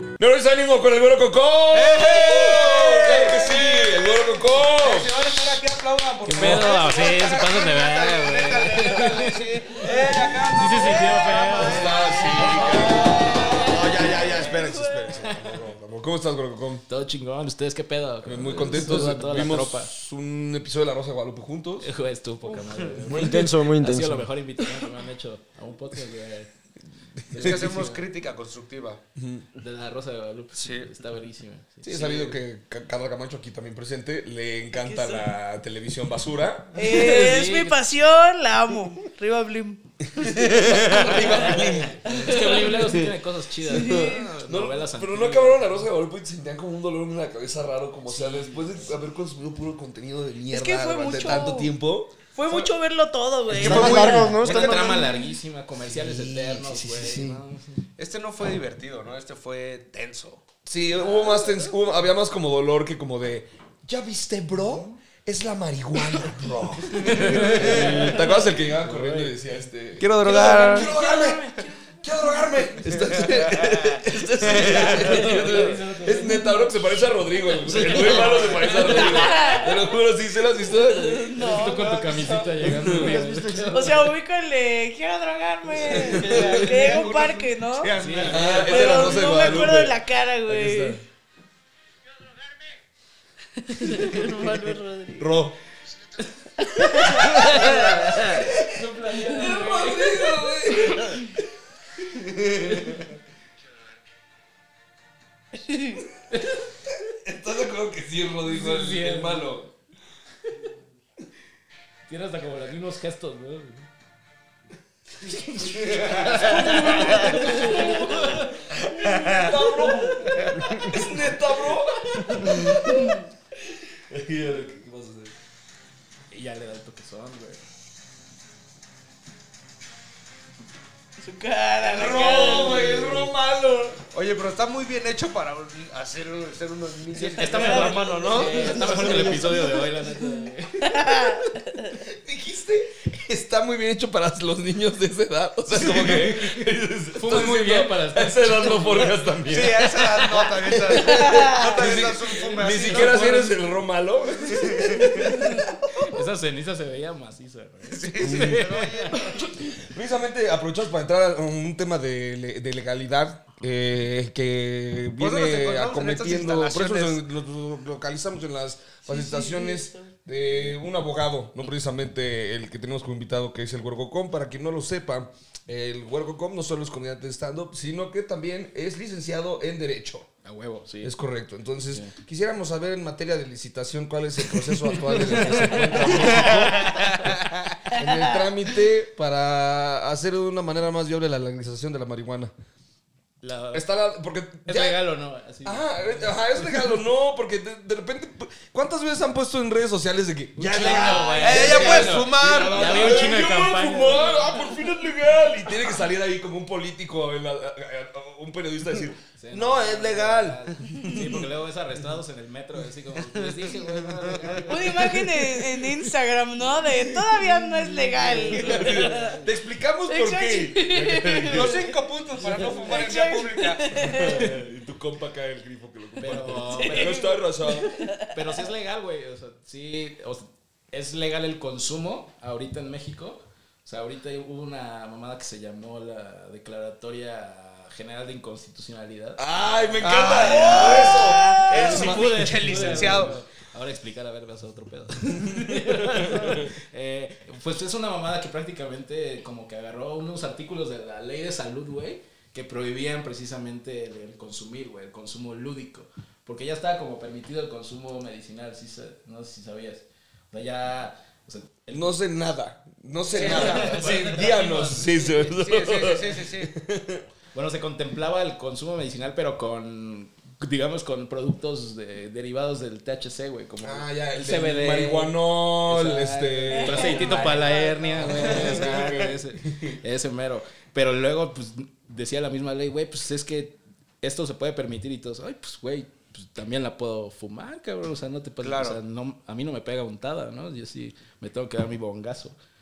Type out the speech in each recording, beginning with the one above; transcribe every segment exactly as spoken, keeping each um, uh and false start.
¡No nos ánimo con el Güero Cocó! ¡Eh! ¡Claro que sí! ¡El Güero Cocó! Señores, ahora aquí aplaudan, por ¿Qué favor. pedo? Sí, se pasan de verga, güey. Eh, acá Sí se sintió feo. Está así, no, ya, ya, ya, espérense, espérense. ¿Cómo estás, Güero Cocó? Todo chingón. ¿Ustedes qué pedo? Muy contentos. Saluda a toda la Vimos tropa. un episodio de La Rosa de Guadalupe juntos. Güey, estuvo poca madre. güey. Muy intenso, muy Ha sido intenso. la mejor invitación que me han hecho a un podcast, güey. Es que hacemos crítica constructiva. De La Rosa de Guadalupe. Sí. Está buenísima. Sí, he sabido que Ca- Carla Camacho, aquí también presente, le encanta la televisión basura. Eh, es Sí. mi pasión, la amo. Riva Blim. Arriba, Blim. Es que Blim luego sí tiene cosas chidas. No, Novelas pero no antiguas. acabaron La Rosa de Guadalupe y sentían como un dolor en la cabeza raro, como sea, después de haber consumido puro contenido de mierda que fue durante mucho. tanto tiempo. Fue mucho verlo todo, güey. Están muy largos, ¿no? Una Están trama larguísima, comerciales eternos, sí, sí, güey. sí. ¿no? Este no fue divertido, ¿no? Este fue tenso. Sí, hubo más tens- hubo- había más como dolor que como de, ¿ya viste, bro? Es la marihuana, bro. ¿Te acuerdas el que llegaba corriendo y decía este? Quiero drogar. ¡Quiero drogarme! ¡Quiero drogarme! Está- está- está- es neta, bro, que se parece a Rodrigo. El el muy malo se parece a Rodrigo. Te lo juro, sí, ¿se lo has visto? Tú con tu camisita llegando. güey. O sea, ubico el de quiero drogarme. Que llega a un parque, ¿no? Ah, esa era La Pero Rosa de no me Guadalupe. acuerdo de la cara, Aquí güey. está. Manuel Rodríguez. Ro. ¿Estás de acuerdo que sí es Rodrigo el, Sí, el sí. malo? Tiene hasta como los mismos gestos, güey. ¿Neta, bro? ¿Es neta, bro? ¿Qué pasa? Y ya le da el toquezón, güey. Su cara, la cara. Ro, güey, es Ro malo. Oye, pero está muy bien hecho para un- hacer ser unos niños. Está mejor, mano, ¿no? Está mejor que el episodio de hoy, la neta. güey. Dijiste, está muy bien hecho para los niños de esa edad. O sea, como que. Fuma muy bien para A estar. esa edad no forjas también. Sí, a esa edad no, también estás. No, también estás un fume Ni así, siquiera ¿no? si eres el Ro malo. Esa ceniza se veía maciza, güey. Sí, sí, pero oye, Precisamente aprovechamos para entrar a un tema de, le- de legalidad eh, que Por eso nos viene encontramos en acometiendo. estas Por eso nos, instalaciones. nos localizamos en las facilitaciones de un abogado, no precisamente el que tenemos como invitado, que es el Huergocom. Para quien no lo sepa, el Huergocom no solo es comediante de stand-up, sino que también es licenciado en Derecho. A huevo, sí. Es correcto. Entonces, quisiéramos saber en materia de licitación cuál es el proceso actual en el que se encuentra México en el trámite para hacer de una manera más viable la legalización de la marihuana. La- Está la, porque ¿Es ya- legal o no? Así. Ajá, ajá, es legal o no, porque de, de repente, ¿cuántas veces han puesto en redes sociales de que ya es legal, güey. Eh, ya puedes fumar. Ya había un chingo de Yo voy a campaña. fumar, ah, por fin es legal. Y tiene que salir ahí como un político, en la- un periodista a decir, Sí, no, es legal. Sí, porque luego ves arrestados en el metro, así como les dije, güey, no era legal, güey. Una imagen en, en Instagram, ¿no? De todavía no es legal. Te explicamos por qué. Los cinco puntos para no fumar en vía pública. Y tu compa cae el grifo que lo comparte. Pero, No pero, está arrasado. pero sí es legal, güey. O sea, sí, o sea, es legal el consumo ahorita en México. O sea, ahorita hubo una mamada que se llamó la Declaratoria General de Inconstitucionalidad. Ay, me encanta eso. Sí Eso, pude, pinche sí pude, licenciado. güey. Ahora explicar, a ver, vas a otro pedo. Eh, pues es una mamada que prácticamente como que agarró unos artículos de la ley de salud, güey, que prohibían precisamente el, el consumir, güey, el consumo lúdico. Porque ya estaba como permitido el consumo medicinal, ¿sí? sa- No sé si sabías. O sea, ya... O sea, el- No sé nada. No sé Sí, nada. sí, Sí, bueno, díganos. Sí, sí. Sí, sí, sí, sí, sí, sí. Bueno, se contemplaba el consumo medicinal, pero con, digamos, con productos de- derivados del T H C, güey, como Ah, ya, el C B D. del marihuanol, Exacto. este... Tu aceitito para la hernia, güey, exacto, ese, ese mero. Pero luego, pues, decía la misma ley, güey, pues es que esto se puede permitir y todos, ay, pues, güey, pues también la puedo fumar, cabrón, o sea, no te pasa, Claro. o sea, no, a mí no me pega untada, ¿no? Yo sí me tengo que dar mi bongazo.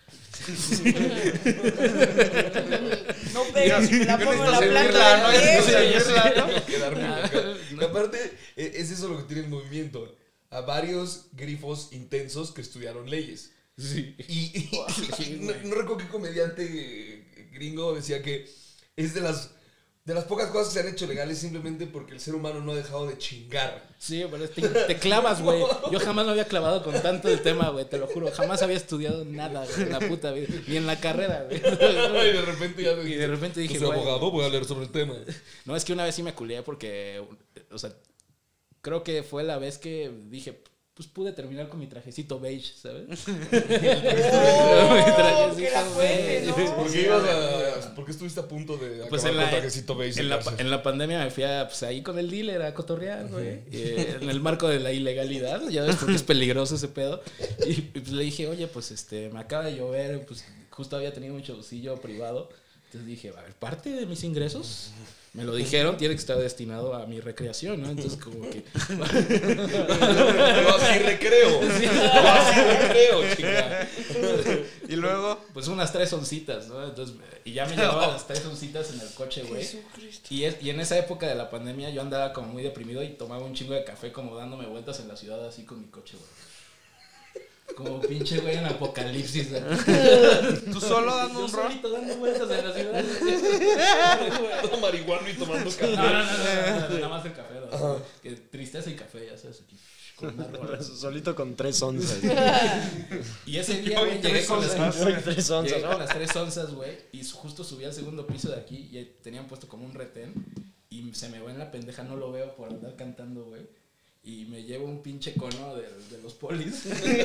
No pegas si me la pongo en la servirla, planta del ¿no? pie. Servirla, Quedarme acá. Y aparte, e- es eso lo que tiene el movimiento. A varios grifos intensos que estudiaron leyes. Sí. Y, y- y no, no recuerdo qué comediante gringo decía que es de las, de las pocas cosas que se han hecho legales simplemente porque el ser humano no ha dejado de chingar. Sí, pero te, te clavas, güey. Yo jamás me había clavado con tanto el tema, güey, te lo juro. Jamás había estudiado nada, güey, en la puta vida. Ni en la carrera, güey. Y de repente ya Y de repente dije, soy güey. abogado, voy a leer sobre el tema. No, es que una vez sí me culié porque, o sea, creo que fue la vez que dije, pues pude terminar con mi trajecito beige, ¿sabes? Oh, Mi que trajecito la cuente, beige. ¿no? ¿Por qué, ibas a, ¿Por qué estuviste a punto de Pues acabar en la, con trajecito beige en, en la, cárcel? en la pandemia me fui a, pues, ahí con el dealer a cotorrear, güey. Eh, en el marco de la ilegalidad, ya ves, porque es peligroso ese pedo. Y, y, pues le dije, oye, pues este, me acaba de llover, pues justo había tenido un showcillo privado. Entonces dije, a ver, parte de mis ingresos, me lo dijeron, tiene que estar destinado a mi recreación, ¿no? Entonces como que... No, así recreo. No, así recreo, chica. Y luego, Pues unas tres oncitas, ¿no? Entonces, y ya me llevaba las tres oncitas en el coche, güey. Jesucristo. Y, es, y en esa época de la pandemia yo andaba como muy deprimido y tomaba un chingo de café como dándome vueltas en la ciudad así con mi coche, güey. Como pinche güey en apocalipsis, güey. tú solo dando Yo un rol. solito dando vueltas en la ciudad. Todo marihuano y tomando café. No, no, no, no, no, no, nada más el café, ¿no? Que tristeza y café, ya sabes, aquí. Con una rola. Solito con tres onzas. Y ese día, güey, llegué con las Tres onzas. Llegué con las tres onzas, güey, y justo subí al segundo piso de aquí y tenían puesto como un retén y se me va en la pendeja, no lo veo por andar cantando, güey. Y me llevo un pinche cono de, de los polis.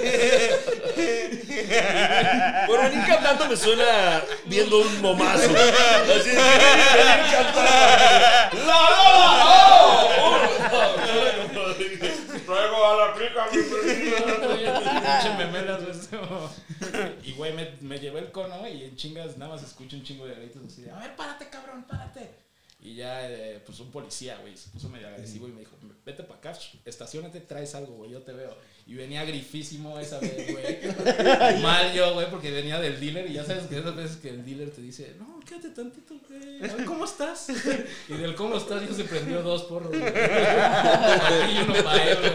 Bueno, venir cantando me suena viendo un momazo. Así es que venir cantando. ¡La, la, la! Traigo a la clica, mi Pinche memelas, güey. Y güey, me, me llevé el cono y en chingas nada más escucho un chingo de gritos así de, a ver, párate, cabrón, párate. Y ya, eh, pues un policía, güey, se puso medio agresivo y me dijo, vete para acá, estacionate, traes algo, güey, yo te veo. Y venía grifísimo esa vez, güey. Mal yo, güey, porque venía del dealer y ya sabes que esas veces que el dealer te dice, no, quédate tantito, güey, a ver, ¿cómo estás? Y del cómo estás ya se prendió dos porros, güey. Y uno para él,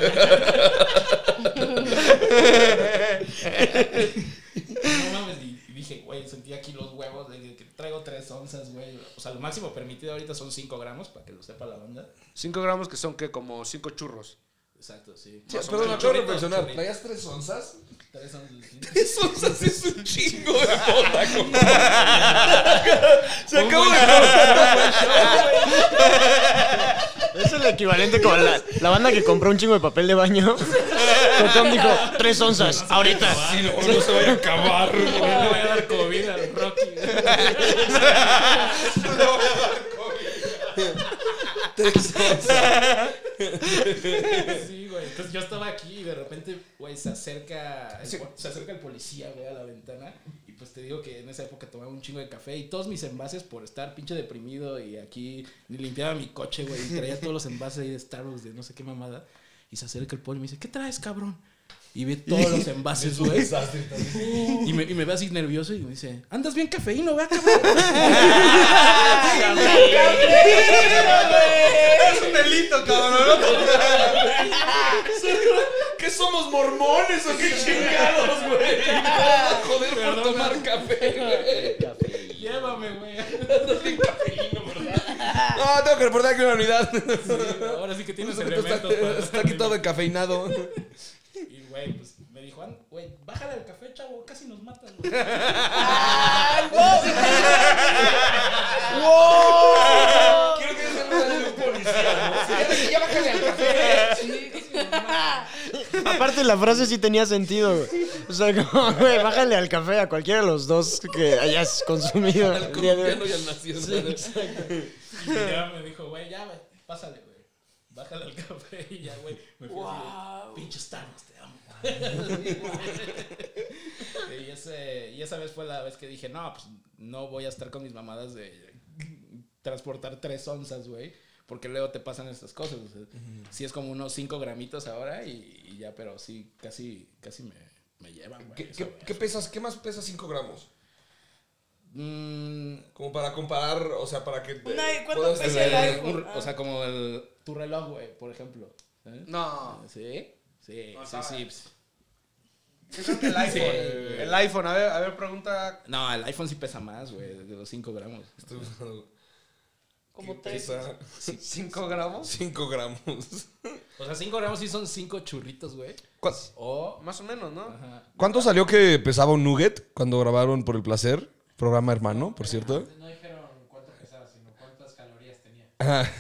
güey. No mames, y dije, güey, sentí aquí los huevos de que traigo tres onzas, güey. O sea, lo máximo permitido ahorita son cinco gramos, para que lo sepa la banda. cinco gramos que son que como cinco churros. Exacto, sí. Sí, Más o perdón, menos. acabo de Churritos, reflexionar. churritos. ¿Traías tres onzas? Tres onzas. Tres onzas es un chingo de mota. Se Un acabó buen de Es el equivalente con la, la banda que compró un chingo de papel de baño. Tom dijo, tres onzas, ahorita. Sí, no, no se vaya a acabar. Le voy a dar COVID al Rocky. Tres onzas. Sí, güey. Entonces yo estaba aquí y de repente, güey, se acerca, el, se acerca el policía, güey, a la ventana. Y pues te digo que en esa época tomaba un chingo de café y todos mis envases por estar pinche deprimido y aquí ni limpiaba mi coche, güey. Y traía todos los envases ahí de Starbucks de no sé qué mamada. Y se acerca el poli y me dice, ¿qué traes, cabrón? Y ve todos los envases, güey. Y me, y me ve así nervioso y me dice, andas bien cafeíno, ¿verdad, cabrón? Es un delito, cabrón. ¿Qué somos mormones o qué chingados, güey? Joder por Perdón, tomar no. café, güey. Llévame, güey. Andas bien cafeíno, ¿verdad? No, tengo que reportar que una unidad. Sí, ahora sí que tienes Está, elementos para... está aquí todo encafeinado. Y, güey, pues me dijo, "An- güey, bájale al café, chavo, casi nos matan, güey". ¡Ay, wow! Quiero que se me de un policía, ¿no? Sí, ya bájale al café. Sí, casi nos matan. Aparte la frase sí tenía sentido, güey. O sea, como, güey, bájale al café a cualquiera de los dos que hayas consumido Al el día de colombiano hoy. y al nacional. Y ya me dijo, güey, ya, güey, pásale, güey. Bájale al café y ya, güey. Me fui así de, pinche Starbucks, te amo. y, ese, y esa vez fue la vez que dije, no, pues no voy a estar con mis mamadas de transportar tres onzas, güey. Porque luego te pasan estas cosas. O sea, sí es como unos cinco gramitos ahora y, y ya, pero sí, casi, casi me, me llevan, güey. ¿Qué, Eso, qué, güey. qué pesas? ¿Qué más pesa cinco gramos? Mm, Como para comparar, o sea, para que... te- Una- ¿cuánto puedas pesa tener- el iPhone? un- o sea, como el, tu reloj, güey, por ejemplo. ¿eh? No. ¿Sí? Sí, No, sí, sabe. sí. Yo creo que el iPhone. Sí. El iPhone, a ver, a ver, pregunta. No, el iPhone sí pesa más, güey, de los cinco gramos. Estoy buscando. Como ¿Qué tres. pesa? ¿cinco gramos? cinco gramos. O sea, cinco gramos sí son cinco churritos, güey. ¿Cu- O... Más o menos, ¿no? Ajá. ¿Cuánto salió que pesaba un nugget cuando grabaron Por el Placer? Programa hermano, por cierto. No dijeron cuánto pesaba, sino cuántas calorías tenía. Ajá.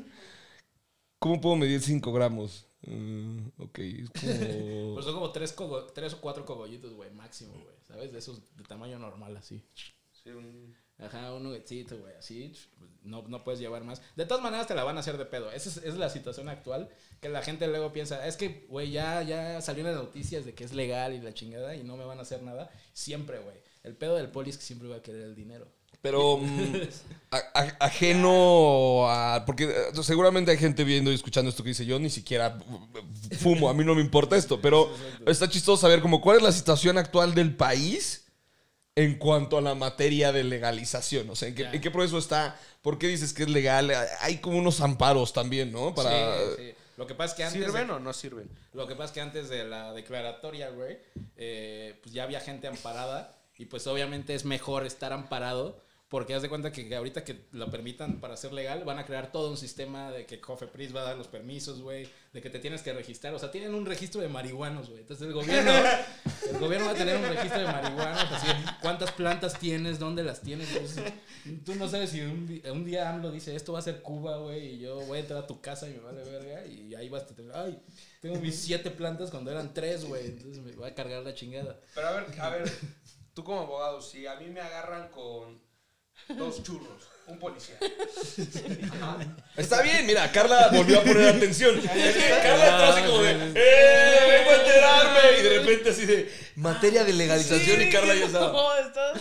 ¿Cómo puedo medir cinco gramos? Mm, ok, es como... Pues son como tres, cogo- tres o cuatro cogollitos, güey, máximo, güey. ¿Sabes? De esos de tamaño normal, así. Sí, un- Ajá, un nuggetcito, güey, así. No, no puedes llevar más. De todas maneras te la van a hacer de pedo. Esa es, es la situación actual. Que la gente luego piensa, es que, güey, ya, ya salió en las noticias de que es legal y la chingada y no me van a hacer nada. Siempre, güey. El pedo del poli es que siempre va a querer el dinero. Pero mm, a- a- ajeno a... Porque eh, seguramente hay gente viendo y escuchando esto que dice, yo ni siquiera fumo, a mí no me importa esto. Pero está chistoso saber como cuál es la situación actual del país en cuanto a la materia de legalización. O sea, ¿en qué, Ya. en qué proceso está? ¿Por qué dices que es legal? Hay como unos amparos también, ¿no? Para... Sí, sí. Lo que pasa es que antes... ¿Sirven de- o no sirven? Lo que pasa es que antes de la declaratoria, güey, eh, pues ya había gente amparada y pues obviamente es mejor estar amparado porque haz de cuenta que ahorita que lo permitan para ser legal van a crear todo un sistema de que Cofepris va a dar los permisos, güey, de que te tienes que registrar, o sea, tienen un registro de marihuanos, güey. Entonces el gobierno el gobierno va a tener un registro de marihuanos, así, cuántas plantas tienes, dónde las tienes. Entonces, tú no sabes si un, di- un día AMLO dice, esto va a ser Cuba, güey, y yo voy a entrar a tu casa y me vale verga y ahí vas a tener, ay, tengo mis siete plantas cuando eran tres, güey, entonces me va a cargar la chingada. Pero a ver, a ver, tú como abogado, si a mí me agarran con dos churros, un policía. Ajá. Está bien, mira, Carla volvió a poner atención. Carla entró así como de, ¡eh! ¡Vengo a enterarme! Y de repente así de, materia de legalización y Carla ya estaba. No, estás...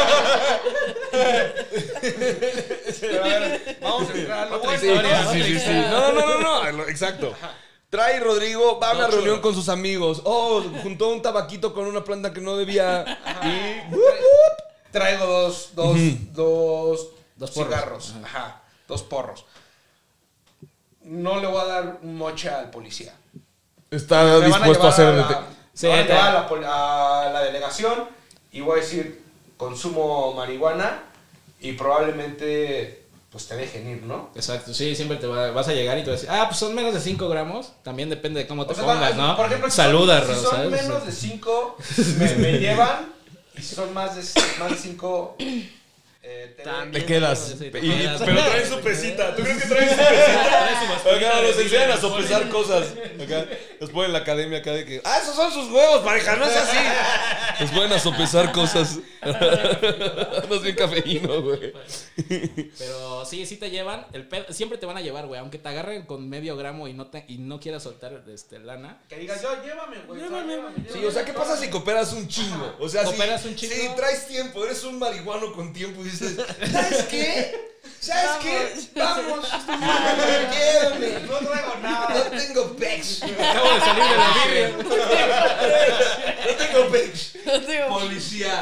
Pero a ver, vamos a entrar a lo Otra bueno. Sí, historia. sí, sí, sí. No, no, no, no, no, exacto. Trae Rodrigo, va a una Dos reunión churros. con sus amigos. Oh, juntó un tabaquito con una planta que no debía. Y. Traigo dos, dos, dos, Dos porros. cigarros. Ajá. Dos porros. No le voy a dar un moche al policía. Está Me van dispuesto a llevar hacer. la- dete- Sí, me van a te- llevar a la, pol- a la delegación y voy a decir consumo marihuana y probablemente pues te dejen ir, ¿no? Exacto, sí, siempre te va- vas a llegar y te vas a decir, ah, pues son menos de cinco gramos, también depende de cómo te O sea, pongas, va- ¿no? Por ejemplo, si Saluda, son, Ro, si son ¿sabes? menos de cinco, me, me llevan. Y si son más de, más de cinco, eh, te Te quedas. Sí, te Y- quedas. pero traen su pesita. ¿Tú crees que traen su pesita? Acá nos enseñan a sopesar cosas. Acá nos ponen en la academia acá de que. ¡Ah, esos son sus huevos, pareja! No es así. Nos ponen a sopesar cosas. Andas bien cafeíno, güey. Pero sí, sí te llevan, el pedo- siempre te van a llevar, güey, aunque te agarren con medio gramo y no te, y no quieras soltar este, lana. Que digas, yo, llévame, güey. Llévame, llévame, Sí, llévame, o sea, ¿qué pasa si cooperas un chingo? O sea, si- Cooperas un chingo. Sí, traes tiempo, eres un marihuano con tiempo y dices, ¿sabes qué? ¿Sabes qué? Vamos, llévame. No traigo nada. No tengo pex. Acabo de salir de la birria. No tengo pex. No tengo- Policía.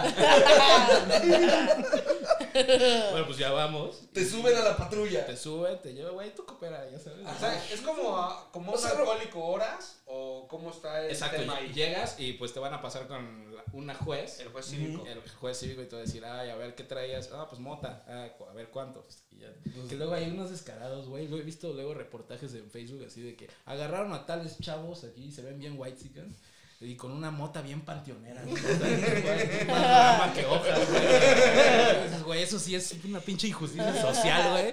Bueno, pues ya vamos. Te suben a la patrulla. Te sube, te lleva, güey, tú coopera, ya sabes. O sea, ¿es como, ah, como O un sea, alcohólico horas? ¿O cómo está el Exacto, tema ahí? llegas y pues te van a pasar con la- una juez. El juez cívico. El juez cívico y te va a decir, ay, a ver, ¿qué traías? Ah, pues mota. Ah, cu- a ver, ¿cuánto? Y ya. Que luego hay unos descarados, güey. Lo he visto luego reportajes en Facebook así de que agarraron a tales chavos aquí, se ven bien white y con una mota bien panteonera. ¿No? Güey, más rama que hoja, güey. Dices, güey, eso sí es una pinche injusticia social, güey.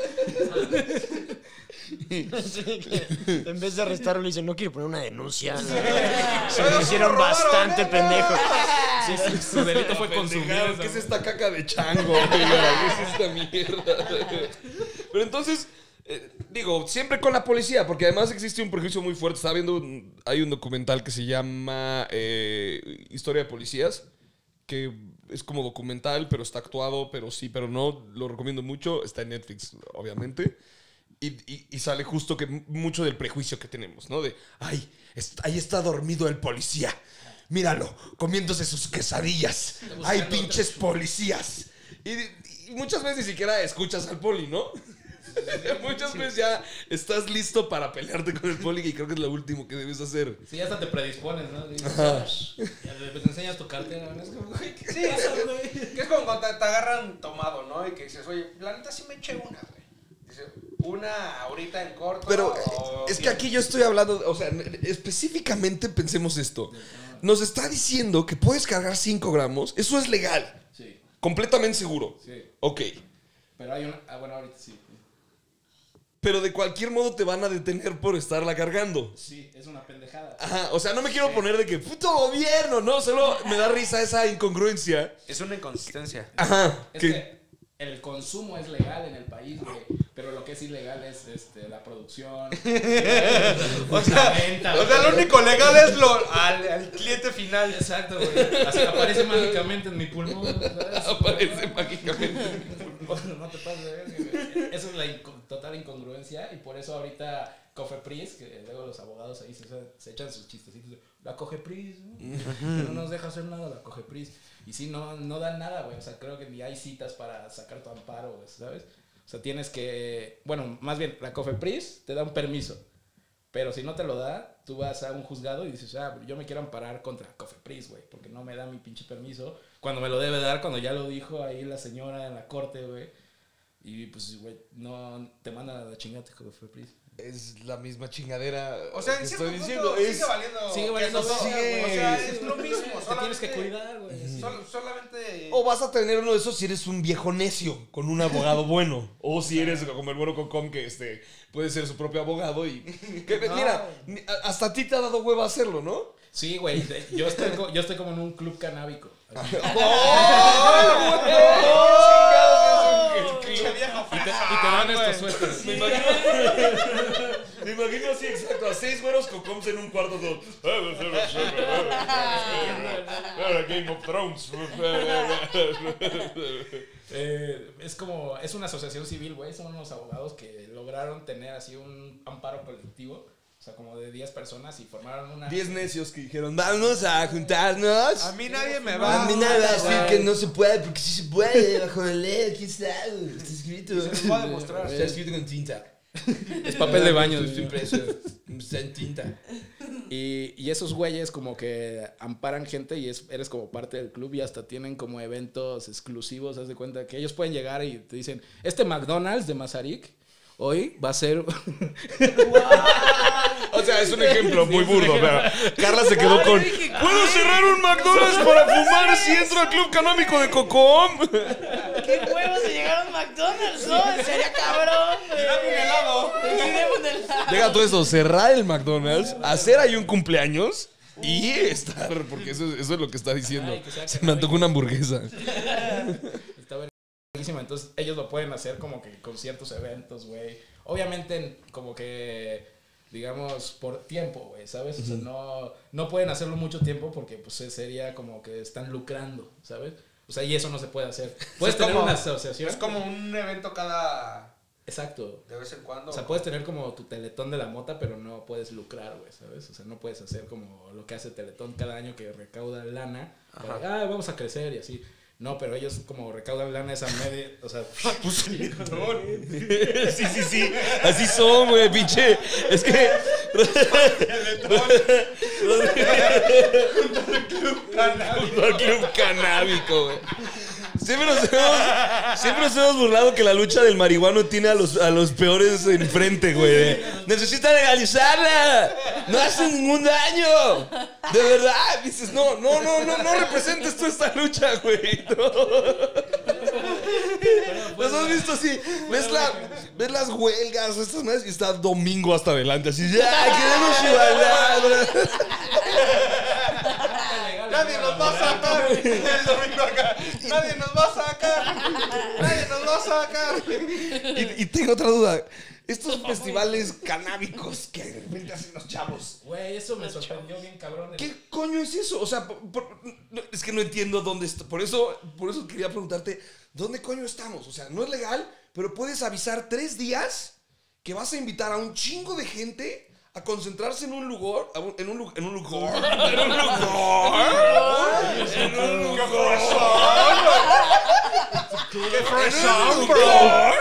Sí, que en vez de arrestarlo le dicen, no quiero poner una denuncia. Se Pero lo eso hicieron lo robaron, bastante ¿eh? pendejo. Sí, sí, su delito fue consumir. Pendejaron, ¿qué es esta caca de chango? Oiga? ¿Qué es esta mierda? Pero entonces, eh, digo, siempre con la policía, porque además existe un prejuicio muy fuerte. Estaba viendo, un- hay un documental que se llama eh, Historia de Policías, que es como documental, pero está actuado, pero sí, pero no. Lo recomiendo mucho. Está en Netflix, obviamente. Y, y- y sale justo que mucho del prejuicio que tenemos, ¿no? De, ay, est- ahí está dormido el policía. míralo, comiéndose sus quesadillas. Hay pinches policías. Y, y muchas veces ni siquiera escuchas al poli, ¿no? Muchas veces ya estás listo para pelearte con el poli y creo que es lo último que debes hacer. Sí, hasta te predispones, ¿no? Dices, ya le pues, enseñas tu cartera, ¿no? Es como, güey, ¿qué Sí, pasa, es, güey? que es como cuando te, te agarran tomado, ¿no? Y que dices, oye, la neta sí me eché una, güey. Dice, una ahorita en corto. Pero o es que bien. aquí yo estoy hablando, o sea, específicamente pensemos esto. Nos está diciendo que puedes cargar cinco gramos, eso es legal, Sí, completamente seguro. sí. Ok, Pero hay una. Ah, bueno, ahorita sí. pero de cualquier modo te van a detener por estarla cargando. Sí, es una pendejada. Ajá, o sea, no me quiero poner de que puto gobierno, no, solo me da risa esa incongruencia. Es una inconsistencia. Ajá, Es que que el consumo es legal en el país, güey. Pero lo que es ilegal es este, la producción. O sea, la venta, o sea, güey. lo único legal es lo al, al cliente final. Exacto, güey. Así aparece mágicamente en mi pulmón, ¿sabes? aparece mágicamente. No te pases de verga, güey. Eso es la inco- total incongruencia y por eso ahorita Cofepris, que luego los abogados ahí se, se echan sus chistecitos de, la Cofepris, ¿no? Que no nos deja hacer nada la Cofepris. Y sí, no, no dan nada, güey. O sea, creo que ni hay citas para sacar tu amparo, güey, ¿sabes? O sea, tienes que... Bueno, más bien, la Cofepris te da un permiso. Pero si no te lo da, tú vas a un juzgado y dices, ah, yo me quiero amparar contra Cofepris, güey, porque no me da mi pinche permiso. Cuando me lo debe dar, cuando ya lo dijo ahí la señora en la corte, güey. Y pues, güey, no te manda a la chingada Cofepris. Es la misma chingadera. O sea, que en cierto estoy punto diciendo. sigue Es, valiendo. Sigue valiendo queso todo, verga, güey. güey. O sea, Sí, es lo mismo. Te tienes que solamente- cuidar, güey. sol- solamente. o vas a tener uno de esos si eres un viejo necio con un abogado bueno. O si eres como el bueno Cocom que este, puede ser su propio abogado y... que, mira, ni- a- hasta a ti te ha dado hueva hacerlo, ¿no? Sí, güey. Yo estoy, co- yo estoy como en un club canábico. Así. Pinche viejo Y te, fresa, y te dan güey. estos suéteres. Me imagino, me imagino así, exacto, a seis güeros Cocoms en un cuarto todo. Game of Thrones. Eh, es como, es una asociación civil, güey. Son unos abogados que lograron tener así un amparo colectivo. O sea, como de diez personas y formaron una... Diez necios que dijeron, vamos a juntarnos. A mí nadie me va A mí nada va a decir que no se puede, porque sí se puede, bajo la ley, aquí está, está escrito. Se los voy a demostrar. Está escrito con tinta. Es papel de baño. Está impreso, está en tinta. Y, y esos güeyes como que amparan gente y es, eres como parte del club y hasta tienen como eventos exclusivos, haz de cuenta que ellos pueden llegar y te dicen, este McDonald's de Mazarik hoy va a ser... O sea, es un ejemplo muy burdo, pero Carla se quedó Ay, con, dije, ¿puedo cerrar un McDonald's para fumar si entro al club canábico de Cocom? ¿Qué huevos de llegar a un McDonald's? No, sería cabrón, güey. Dame un helado. Dame un helado. Deja todo eso, cerrar el McDonald's, hacer ahí un cumpleaños y estar, porque eso, eso es lo que está diciendo. Ay, que sea Se me antojó una hamburguesa. Está verguísima. Entonces ellos lo pueden hacer como que con ciertos eventos, güey. Obviamente como que, digamos, por tiempo, güey, ¿sabes? O sea, no, no pueden hacerlo mucho tiempo porque pues sería como que están lucrando, ¿sabes? O sea, y eso no se puede hacer. Puedes Es tener como- una asociación. Es como un evento cada. Exacto. De vez en cuando. O sea, puedes tener como tu Teletón de la mota, pero no puedes lucrar, güey, ¿sabes? O sea, no puedes hacer como lo que hace Teletón cada año que recauda lana. Para, ah, vamos a crecer y así. No, pero ellos como recaudan lana esa media, o sea... Pues sí, sí, sí, sí. Así son, güey, pinche. Es que. Junto al club canábico, güey. Siempre nos, hemos, siempre nos hemos burlado que la lucha del marihuano tiene a los, a los peores enfrente, güey. de, Necesita legalizarla. No hace ningún daño. De verdad. Dices, no, no, no, no, no representes tú esta lucha, güey. No. ¿Los has visto así? ¿Ves, la, ves las huelgas, estas madres? Y está Domingo hasta adelante, así, ¡ya, queremos igualdad! Nadie nos va a sacar. El domingo acá. Nadie nos va a sacar. Nadie nos va a sacar. Y, y tengo otra duda. Estos festivales canábicos que de repente hacen los chavos. Güey, eso me sorprendió bien, cabrón. ¿Qué coño es eso? O sea, por- por- no, es que no entiendo dónde está. Por eso, por eso quería preguntarte, ¿dónde coño estamos? O sea, no es legal, pero puedes avisar tres días que vas a invitar a un chingo de gente a concentrarse en un lugar, a un- en un lugar, en un lugar, en un lugar, en un lugar, ¡Qué en fresón, un bro! lugar.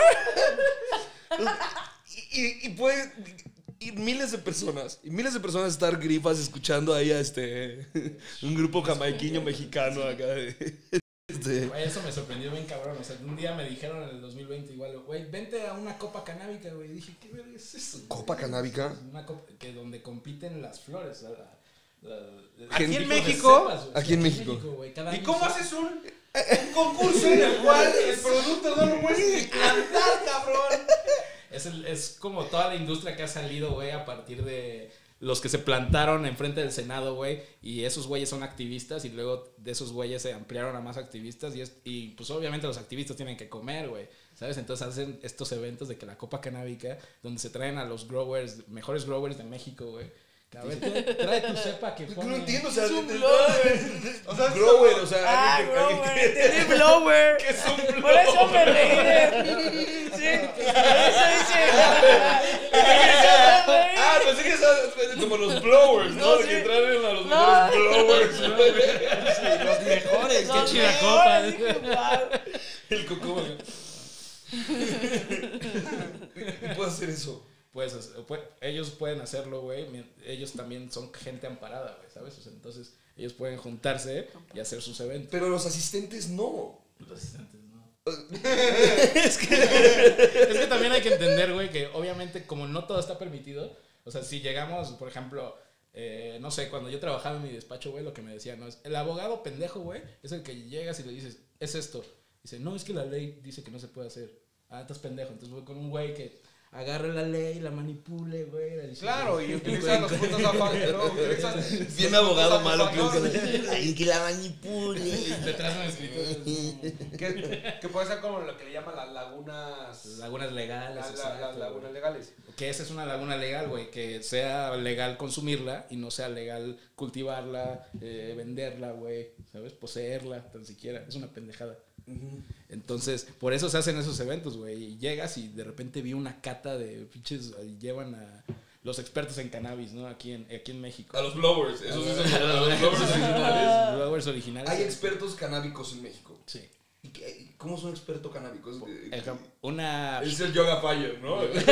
Y, y, y puede ir miles de personas, y miles de personas estar grifas escuchando ahí a este, un grupo jamaiquino mexicano acá de... Este. Güey, eso me sorprendió bien cabrón. O sea, un día me dijeron en el dos mil veinte igual, güey, vente a una copa canábica, güey. Y dije, ¿qué verga es eso? ¿Copa canábica? Una copa que donde compiten las flores. La, la, la- ¿Aquí en tipos de México? cepas, güey. Aquí Sí, en México. güey. Cada ¿Y año cómo se- haces un, un concurso en el cual el producto no lo puedes ni plantar, cabrón? Es, el- es como toda la industria que ha salido, güey, a partir de los que se plantaron enfrente del Senado, güey, y esos güeyes son activistas y luego de esos güeyes se ampliaron a más activistas y, es, y pues obviamente los activistas tienen que comer, güey, ¿sabes? Entonces hacen estos eventos de que la Copa Canábica, donde se traen a los growers, mejores growers de México, güey. A ver, trae, trae tu cepa que pone... No entiendo, o sea, Es un de- de- blower. o sea, grower, o sea, Ah, alguien que- alguien blower, que- entendí blower. ¿Qué es un blower? Por eso me reí de... Sí, por eso dice... Ah, pensé que estabas como los blowers, ¿no? No, De sí. que traen a los No. mejores blowers. Los mejores. Qué Los chida mejores, copa. dije, wow. El coco. Y puedo hacer eso. Pues, o sea, pu- ellos pueden hacerlo, güey. mi- Ellos también son gente amparada, güey, ¿sabes? O sea, entonces, ellos pueden juntarse y hacer sus eventos. Pero los asistentes no. Los asistentes, ¿no? Es que. Es que también hay que entender, güey, que obviamente, como no todo está permitido, o sea, si llegamos, por ejemplo, eh, no sé, cuando yo trabajaba en mi despacho, güey, lo que me decían, ¿no? Es el abogado pendejo, güey, es el que llegas y le dices, es esto. Dice, no, es que la ley dice que no se puede hacer. Ah, estás pendejo. Entonces voy con un güey que agarre la ley, la manipule, güey. la dice, Claro, y güey, utilizan los puntos a favor. ¿no? Utilizan los Bien puntos abogado a malo, favor. creo que. Ay, que la manipule. Detrás de un escritorio. Que, que puede ser como lo que le llaman las lagunas. Lagunas legales. la- la- exacto, las lagunas güey. legales. Que esa es una laguna legal, güey, que sea legal consumirla y no sea legal cultivarla, eh, venderla, güey, ¿sabes? Poseerla, tan siquiera. Es una pendejada. Entonces, por eso se hacen esos eventos, güey. Y llegas y de repente vi una cata de pinches, y llevan a los expertos en cannabis, ¿no? Aquí en, aquí en México. A los blowers. Esos sí son A los los blowers originales. Los blowers originales. Hay expertos canábicos en México. Sí. ¿Y qué- ¿Cómo es un experto canábico? Es, Ejem- Una... es el Yoga Fire, ¿no? Llega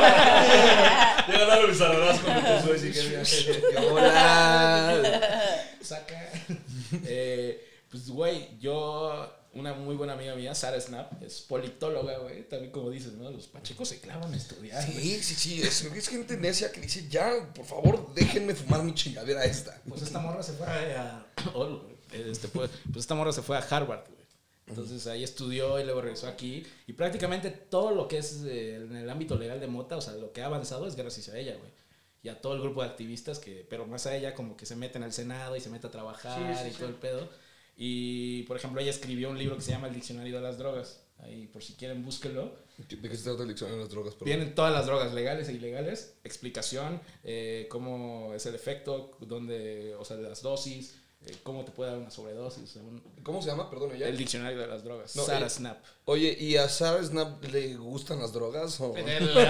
Lalo Luis Ararás con el peso ese que hola. Saca. Eh, pues, güey, yo, una muy buena amiga mía, Sara Snap, es politóloga, güey. También, como dices, ¿no? Los pachecos se clavan a estudiar, güey. Sí, sí, sí. Es, es gente necia que dice, ya, por favor, déjenme fumar mi chingadera esta. Pues esta morra se fue a. oh, este, pues, pues esta morra se fue a Harvard, güey. Entonces ahí estudió y luego regresó aquí. Y prácticamente todo lo que es eh, en el ámbito legal de mota, o sea, lo que ha avanzado es gracias a ella, güey. Y a todo el grupo de activistas que, pero más a ella, como que se meten al Senado y se mete a trabajar Sí, sí, y sí. todo el pedo. Y por ejemplo, ella escribió un libro que se llama El Diccionario de las Drogas. Ahí, por si quieren, búsquenlo. ¿De qué se trata el diccionario de las drogas? Perdón? Vienen todas las drogas legales e ilegales, explicación, eh, cómo es el efecto, dónde, o sea, las dosis, eh, cómo te puede dar una sobredosis. O sea, un- ¿Cómo se llama? Perdón, ella. el diccionario de las drogas. No, Sarah el- Snap. Oye, ¿y a Sarah Snap le gustan las drogas? O...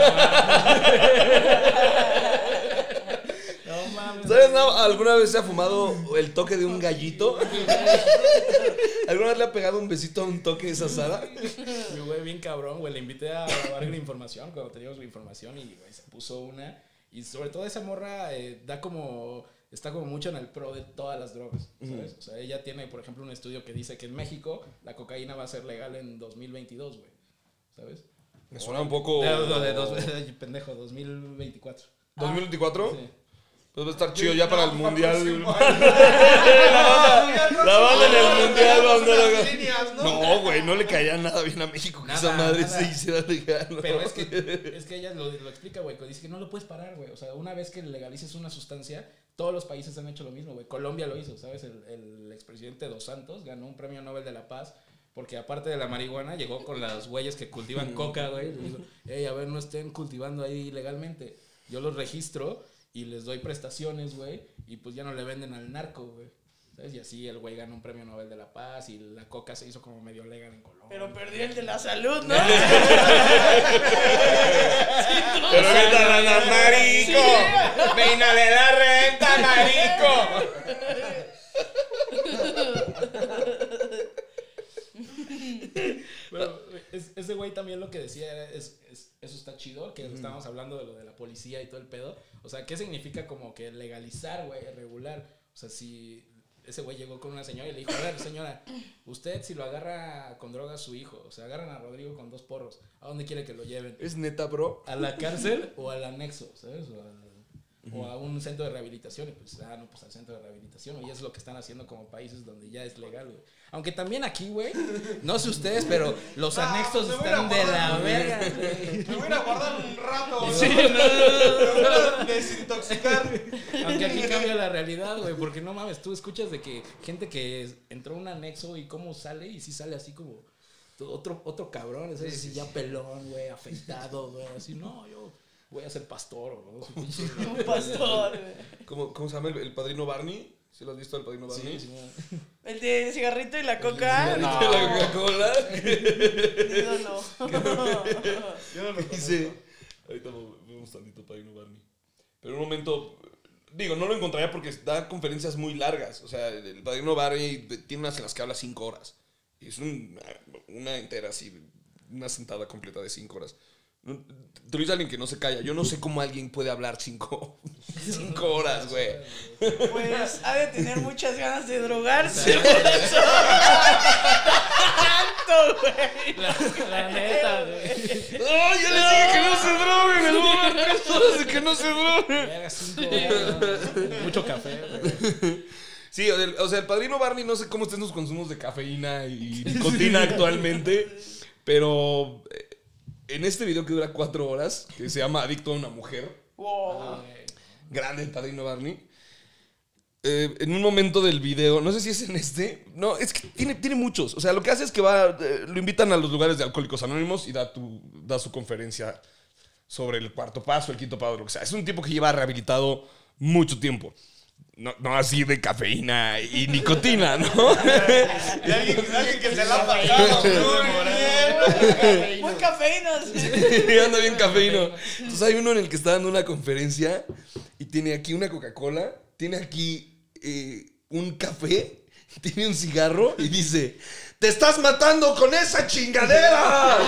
No mames. ¿Sabes, no? ¿Alguna vez se ha fumado el toque de un gallito? ¿Alguna vez le ha pegado un besito a un toque de esa Sara? Mi güey, bien cabrón, güey. Le invité a grabar la información cuando teníamos la información y güey, se puso una. Y sobre todo esa morra eh, da como. Está como mucho en el pro de todas las drogas, ¿sabes? O sea, ella tiene, por ejemplo, un estudio que dice que en México la cocaína va a ser legal en dos mil veintidós, güey. ¿Sabes? Me suena un poco... De, de, de dos, pendejo, dos mil veinticuatro. ¿dos mil veinticuatro? Sí. Pues va a estar chido ya para el No, mundial. próximo La año. banda en el mundial va a andar Las acá. líneas, ¿no? No, güey, no le caía nada bien a México que Nada, esa madre nada. se hiciera legal. ¿no? Pero es que, es que ella lo, lo explica, güey, que dice que no lo puedes parar, güey. O sea, una vez que legalices una sustancia, todos los países han hecho lo mismo, güey. Colombia lo hizo, ¿sabes? El, el expresidente Dos Santos ganó un premio Nobel de la Paz porque aparte de la marihuana llegó con las güeyes que cultivan coca, güey. Le dijo, hey, a ver, no estén cultivando ahí ilegalmente. Yo los registro y les doy prestaciones, güey, y pues ya no le venden al narco, güey. ¿Sabes? Y así el güey ganó un premio Nobel de la Paz y la coca se hizo como medio legal en Colombia. Pero perdió el de la salud, ¿no? Pero vete la marico. Peínale la renta, marico. Pero es, ese güey también lo que decía era, es, es, eso está chido, que mm. estábamos hablando de lo de la policía y todo el pedo. O sea, ¿qué significa como que legalizar, güey, regular? O sea, si ese güey llegó con una señora y le dijo, a ver, señora, usted si lo agarra con droga a su hijo, o sea, agarran a Rodrigo con dos porros, ¿a dónde quiere que lo lleven? ¿Es neta, bro? ¿A la cárcel o al anexo, sabes? O, al, uh-huh. o a un centro de rehabilitación. Y pues, ah, no, pues al centro de rehabilitación. Y es lo que están haciendo como países donde ya es legal, güey. Aunque también aquí, güey, no sé ustedes, pero los ah, anexos están de la verga, güey. Me voy a guardar un rato, sí, no, no, no, me voy a desintoxicar. Aunque aquí cambia la realidad, güey, porque no mames, tú escuchas de que gente que entró a un anexo y cómo sale, y sí sale así como otro, otro cabrón, ¿sabes? Así ya pelón, güey, afeitado, güey, así, no, yo voy a ser pastor, ¿no? Un pastor, güey. ¿Cómo, ¿Cómo se llama el, el padrino Barney? ¿Sí lo has visto, el padrino Barney? Sí, sí. ¿El de cigarrito y la coca? ¿El cigarrito y la Coca-Cola? No, no. Yo no lo dice. Ahorita vemos tantito padrino Barney. Pero en un momento, digo, no lo encontraría porque da conferencias muy largas. O sea, el padrino Barney tiene unas en las que habla cinco horas. Y es un, una entera así, una sentada completa de cinco horas. Tú dices a alguien que no se calla. Yo no sé cómo alguien puede hablar cinco, cinco horas, güey. Pues ha de tener muchas ganas de drogarse. Por eso. Tanto, güey. La, la neta, güey. ¡Oh, yo les dije que no se droguen! ¡Les voy a dar tres horas de que no se droguen! Verga, cinco horas. Mucho café, güey. Sí, o sea, el padrino Barney, no sé cómo estén sus consumos de cafeína y nicotina actualmente, pero en este video que dura cuatro horas, que se llama Adicto a una mujer, wow. Grande el padrino Barney, eh, en un momento del video, no sé si es en este, no, es que tiene, tiene muchos, o sea, lo que hace es que va, eh, lo invitan a los lugares de Alcohólicos Anónimos y da, tu, da su conferencia sobre el cuarto paso, el quinto paso, o sea, es un tipo que lleva rehabilitado mucho tiempo. No, no así de cafeína y nicotina, ¿no? Y alguien, alguien que se la ha pasado. Muy cafeína. Sí, anda bien cafeíno. Entonces hay uno en el que está dando una conferencia y tiene aquí una Coca-Cola, tiene aquí eh, un café, tiene un cigarro y dice: ¡te estás matando con esa chingadera!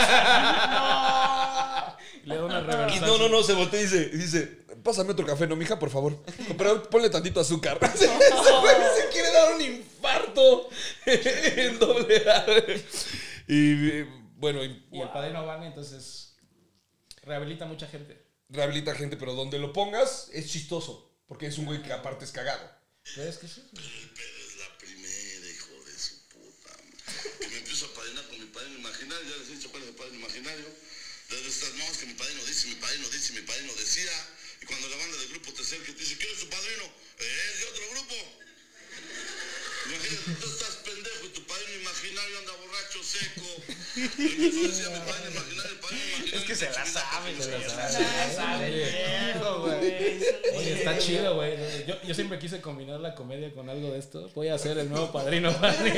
Le da una reversa. Y no, no, no, se voltea y dice, dice: pásame otro café, no, mija, por favor. Pero ponle tantito azúcar. Ese güey se quiere dar un infarto en doble A. Y bueno. Y, y el padrino Barney, entonces, rehabilita a mucha gente. Rehabilita gente, pero donde lo pongas es chistoso. Porque es un güey que aparte es cagado. ¿Crees que sí? Pero es la primera, hijo de su puta. Que me empiezo a padrinar con mi padrino imaginario. Ya les he dicho cuál es el padrino imaginario. Desde estas no, es que mi padrino dice, mi padrino dice, mi padrino decía. Y cuando la banda del grupo te acerca y te dice: ¿quién es su padrino? Es de otro grupo. Imagínate, tú estás pendejo y tu padrino imaginario anda borracho, seco. Y yo decía: mi padrino imaginario, el padrino imaginario. Es que se la sabe, Se güey. la Se la sabe, viejo, güey. Oye, está chido, güey. Yo, yo siempre quise combinar la comedia con algo de esto. Voy a hacer el nuevo padrino Barney.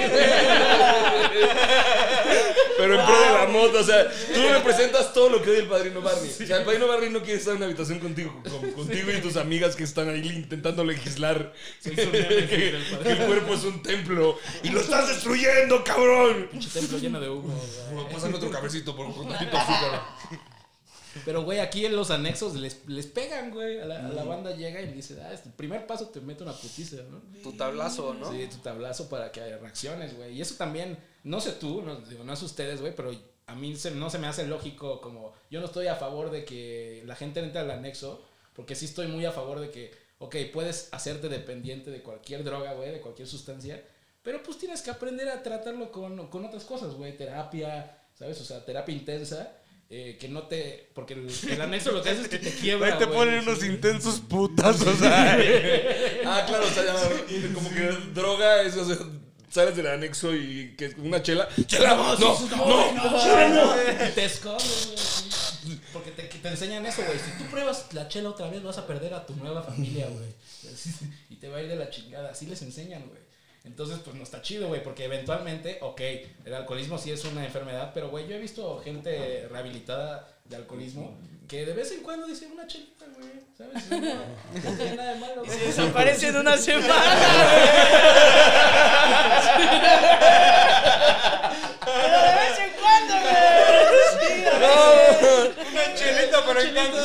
Pero en pro de la moto, o sea, tú representas todo lo que odia el padrino Barney. O sea, el padrino Barney no quiere estar en una habitación contigo, con, contigo y tus amigas que están ahí intentando legislar que, que el cuerpo es un templo y lo estás destruyendo, cabrón. Pinche templo lleno de humo. Pásame otro cafecito por un tantito azúcar. Pero, güey, aquí en los anexos les, les pegan, güey. A la, a la banda llega y le dice: ah, este primer paso te meto una putiza, ¿no? Tu tablazo, ¿no? Sí, tu tablazo para que haya reacciones, güey. Y eso también, no sé tú, no, digo, no es ustedes, güey, pero a mí se, no se me hace lógico como... Yo no estoy a favor de que la gente entre al anexo, porque sí estoy muy a favor de que, ok, puedes hacerte dependiente de cualquier droga, güey, de cualquier sustancia, pero pues tienes que aprender a tratarlo con, con otras cosas, güey. Terapia, ¿sabes? O sea, terapia intensa. Eh, que no te... Porque el, el anexo lo que hace es que te quiebra, Ahí te güey, ponen sí. unos intensos putas, o sea. Ah, claro, o sea, ya, como que droga es, o sea, sales del anexo y que una chela. ¡Chela! ¡No! ¡No! ¡No! ¡Chela no! Y te escondes, güey. Porque te, te enseñan eso, güey. Si tú pruebas la chela otra vez, vas a perder a tu nueva familia, güey. Y te va a ir de la chingada. Así les enseñan, güey. Entonces, pues no está chido, güey, porque eventualmente, ok, el alcoholismo sí es una enfermedad, pero, güey, yo he visto gente rehabilitada de alcoholismo que de vez en cuando dice una chelita, güey, ¿sabes? No, no tiene nada de malo. Y se desaparece en una semana, pero de vez en cuando, güey. Sí, a veces. Una chelita, pero en Cancún.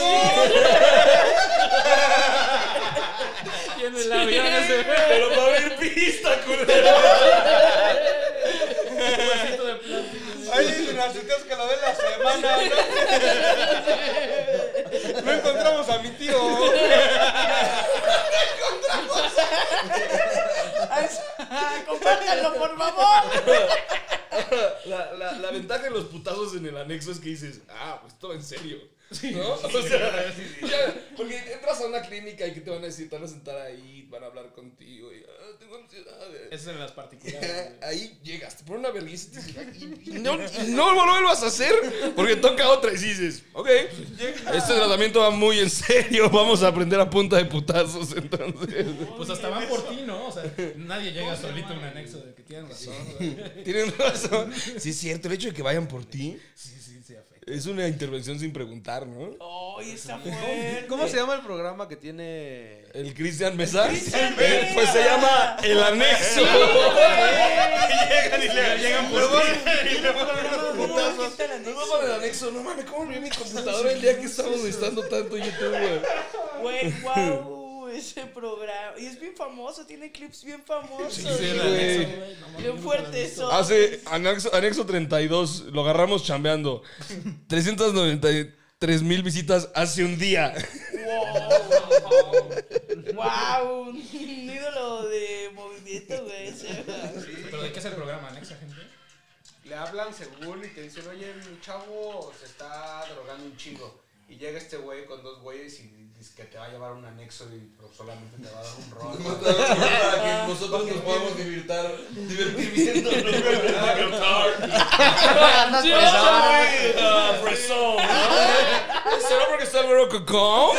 Y en el avión ese, Pero para abrir pista, culero. un vasito de plástico. Ahí dicen las tías que lo ven la semana, ¿no? No encontramos a mi tío. Ay, compártanlo, por favor. La, la, la ventaja de los putazos en el anexo es que dices, ah, pues todo en serio. ¿No? O sea, ya, porque entras a una clínica y que te van a decir, te van a sentar ahí, van a hablar contigo y ah, tengo ansiedad. Eso en las particulares. Ahí llegas, te ponen una vergüenza y, te dicen, y, y no, y no lo vuelvas a hacer porque toca otra y dices, ok, este tratamiento va muy en serio, vamos a aprender a punta de putazos entonces. Pues hasta van por ti, ¿no? O sea, nadie llega solito a un anexo de que tienen razón, güey. Tienen razón. Sí, es cierto, el hecho de que vayan por ti Sí, sí, sí, afecta. es una intervención sin preguntar, ¿no? Ay, está fuerte. ¿Cómo se llama el programa que tiene? El Cristian Mesa, Cristian eh, Mesa. pues se llama El Anexo. Llegan y le llegan por ti. Y le ponen unos ¿Cómo putazos. quita el Nos anexo? vamos al anexo. No mames, ¿cómo olvidé mi computadora el día que estábamos necesitando tanto YouTube, güey? Güey, wow, ese programa. Y es bien famoso, tiene clips bien famosos. Sí, el güey. anexo, güey. No mames, Bien fuerte eso. Hace anexo, anexo treinta y dos, lo agarramos chambeando. trescientas noventa y tres mil visitas hace un día. Wow. Wow, un ídolo de movimiento, güey. ese. ¿Pero de qué es el programa, Anexa, gente? Le hablan según y te dicen, oye, mi chavo se está drogando un chingo. Y llega este güey con dos güeyes y dice que te va a llevar un anexo y pero solamente te va a dar un rol. Para que nosotros nos podamos divertir, divertir viéndonos. Sí, güey. Ah, fresón, ¿no? ¿Será porque está el güero cocón?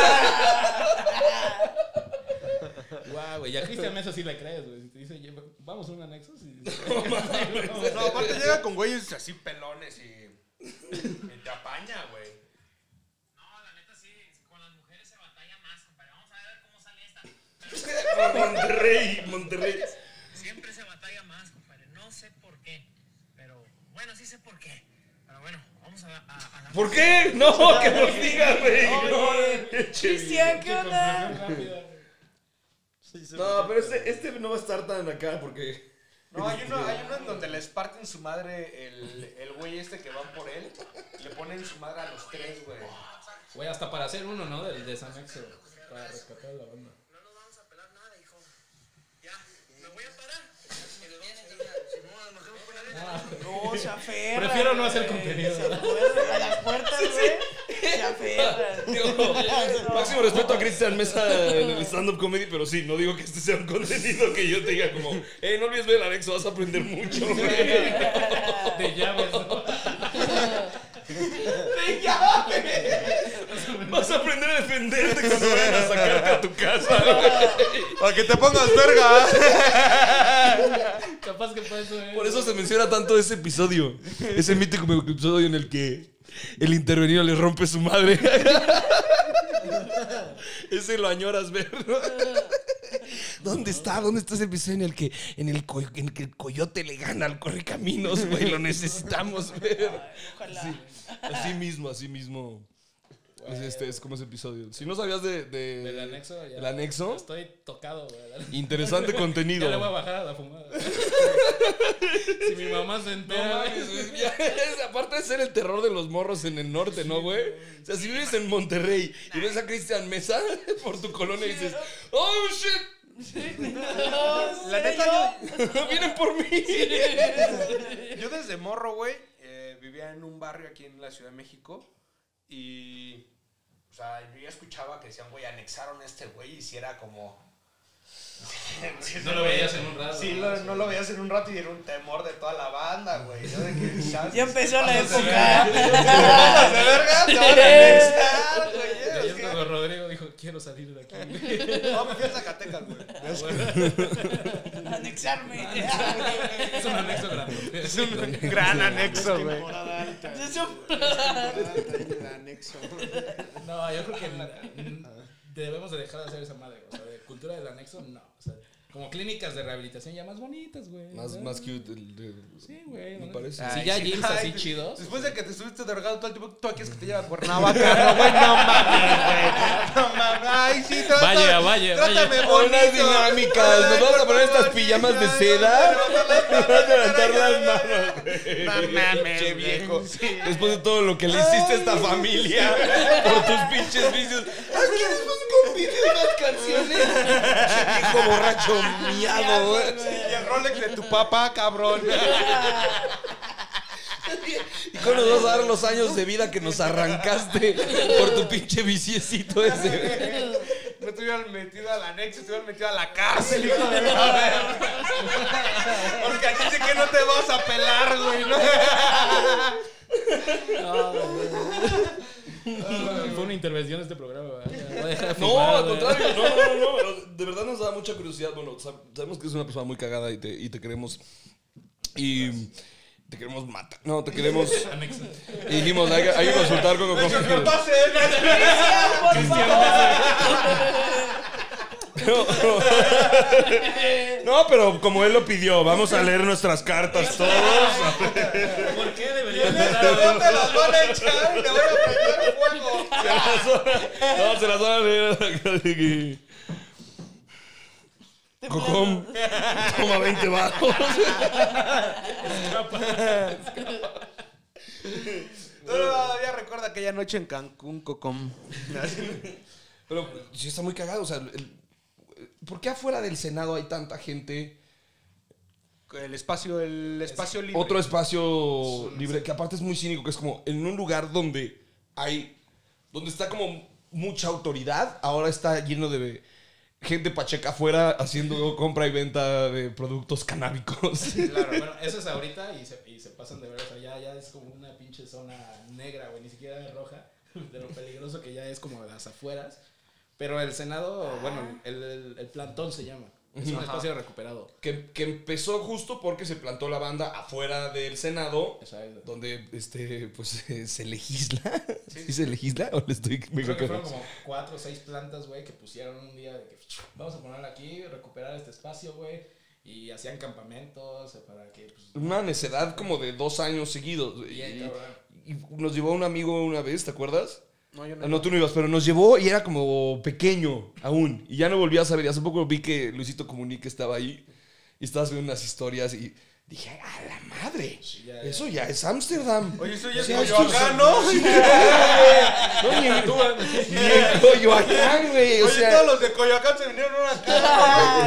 Guau, güey. Y a Cristian Mesa sí le crees, güey. Si te dice, "Lleva- vamos a un anexo, sí. No, aparte llega con güeyes así pelones y, y te apaña, güey. No, la neta sí, con las mujeres se batalla más, compadre. Vamos a ver cómo sale esta. Monterrey, Monterrey. Siempre se batalla más, compadre. No sé por qué. Pero bueno, sí sé por qué. Pero bueno, vamos a, a, a la. ¿Por qué? No, que nos diga, güey. Oye, No, Cristian, ¿qué onda? Rápido. No, pero este, este no va a estar tan acá porque... No, hay uno, hay uno en donde les parten su madre el, el güey este que van por él. Le ponen su madre a los tres, güey. Güey, hasta para hacer uno, ¿no? Del desanexo. Para rescatar a la banda. No nos vamos a pelar nada, hijo. Ya, me voy a parar. Y nos vamos a pelar. No, se aferra. Prefiero no güey. hacer contenido. Se aferra a las puertas, güey. Se aferra. Digo, máximo respeto a Cristian Mesa en el stand-up comedy, pero sí, no digo que este sea un contenido que yo te diga como, hey, no olvides ver el anexo, vas a aprender mucho, güey. De llaves, ¿no? ¡De llaves! Vas a aprender a defenderte cuando vayan a sacarte a tu casa, güey. Para que te pongas verga. Capaz que puede ser. Por eso se menciona tanto ese episodio. Ese mítico episodio en el que el intervenido le rompe su madre. Ese lo añoras ver, ¿no? ¿Dónde está? ¿Dónde está ese episodio en el que, en el, co- en el, que el coyote le gana al correcaminos, güey? Lo necesitamos ver. Ojalá. Sí, así mismo, así mismo. Es, este, es como ese episodio. Si no sabías de, de- Del anexo, ya. ¿El anexo? Estoy tocado, güey. Interesante contenido. Ya le voy a bajar a la fumada. Si mi mamá se No entera. mames, güey, ya es- aparte de ser el terror de los morros en el norte, ¿no, güey? O sea, si vives en Monterrey y ves a Cristian Mesa por tu colonia y dices, ¡oh, shit! La neta, yo, ¡Vienen por mí! yo desde morro, güey, eh, vivía en un barrio aquí en la Ciudad de México. Y, o sea, yo ya escuchaba que decían, güey, anexaron a este güey. Y si era como, No lo veías en un rato. Sí, lo, no lo veías en un rato y era un temor de toda la banda, güey. ¿No? De que, ¿sabes? Ya empezó la Pasas de época. verga, de verga, te van a anexar, güey. Y Es que- cuando Rodrigo dijo, quiero salir de aquí. No, me fui a Zacatecas, güey. Anexarme. Es un anexo grande. Es un gran anexo, güey. Eso- El anexo. No, yo creo que mm, debemos de dejar de hacer esa madre. O sea, de cultura del anexo, no. O sea, como clínicas de rehabilitación ya más bonitas, güey. Más, ¿sabes? más cute. El, el- Sí, güey. Me ¿no? parece. Si Ay, ya sí. gyms Ay, así chidos. Después de que te estuviste drogado todo el tiempo, tú aquí es que te lleva a Cuernavaca, no, güey, no mames, güey. No mames, ay, sí, trata, Vaya, vaya, trátame vaya. bonito. Unas dinámicas. Nos vamos a poner estas pijamas de seda. Vamos a levantar las manos, güey. No mames, Che güey. viejo. Después de todo lo que le hiciste a esta familia por tus pinches vicios. Ay, ¿quieres compartir unas canciones? Che viejo borracho miado, güey. Y el Rolex de tu papá, cabrón. ¿Y cómo nos vas a dar los años de vida que nos arrancaste por tu pinche viciecito ese? No te hubieran metido al anexo, te hubieran metido a la cárcel, hijo de la verga. Porque aquí sé que no te vas a pelar, güey, ¿no? Fue una intervención este programa, güey. Ya, voy a dejar de No, fumar, al güey. contrario, no, no, no, no. De verdad nos da mucha curiosidad. Bueno, sab- sabemos que es una persona muy cagada y te, y te queremos. Y te queremos matar. No, te queremos. Anexo. Y dijimos, hay que, hay que consultar con. Que con- pase, No, no. No, pero como él lo pidió, vamos a leer nuestras cartas todos. ¿Por qué debería no te las van a echar y te voy a prender fuego. Se las van- No, se las van a leer. Cocom, toma veinte baros. Todavía recuerda aquella noche en Cancún, Cocom. Pero sí está muy cagado. O sea, el- ¿por qué afuera del Senado hay tanta gente? El espacio, el espacio libre. Otro espacio libre, que aparte es muy cínico, que es como en un lugar donde hay, donde está como mucha autoridad, ahora está lleno de gente pacheca afuera haciendo compra y venta de productos canábicos. Claro, bueno, eso es ahorita y se, y se pasan de ver, o sea, ya, ya es como una pinche zona negra, güey, ni siquiera es roja, de lo peligroso que ya es como de las afueras. Pero el Senado, bueno, el, el, el plantón se llama, es un Ajá. espacio recuperado. Que, que empezó justo porque se plantó la banda afuera del Senado, Exacto. donde este, pues, eh, se legisla. ¿Sí se legisla? ¿O le estoy Creo que fueron como cuatro o seis plantas, güey, que pusieron un día de que vamos a ponerla aquí, recuperar este espacio, güey. Y hacían campamentos para que... Pues, Una necedad como de dos años seguidos. bien, Y, cabrón. y nos llevó un amigo una vez, ¿te acuerdas? No, yo No, no, tú no ibas, pero nos llevó y era como pequeño aún. Y ya no volví a saber. Y hace poco vi que Luisito Comunica estaba ahí y estaba subiendo unas historias y dije, ¡a la madre! Sí, ya, ya. Eso ya es Ámsterdam. Oye, eso ya es O sea, Coyoacán, ¿no? No, ni en, ni en Coyoacán, güey. O Oye, sea, todos los de Coyoacán se vinieron acá.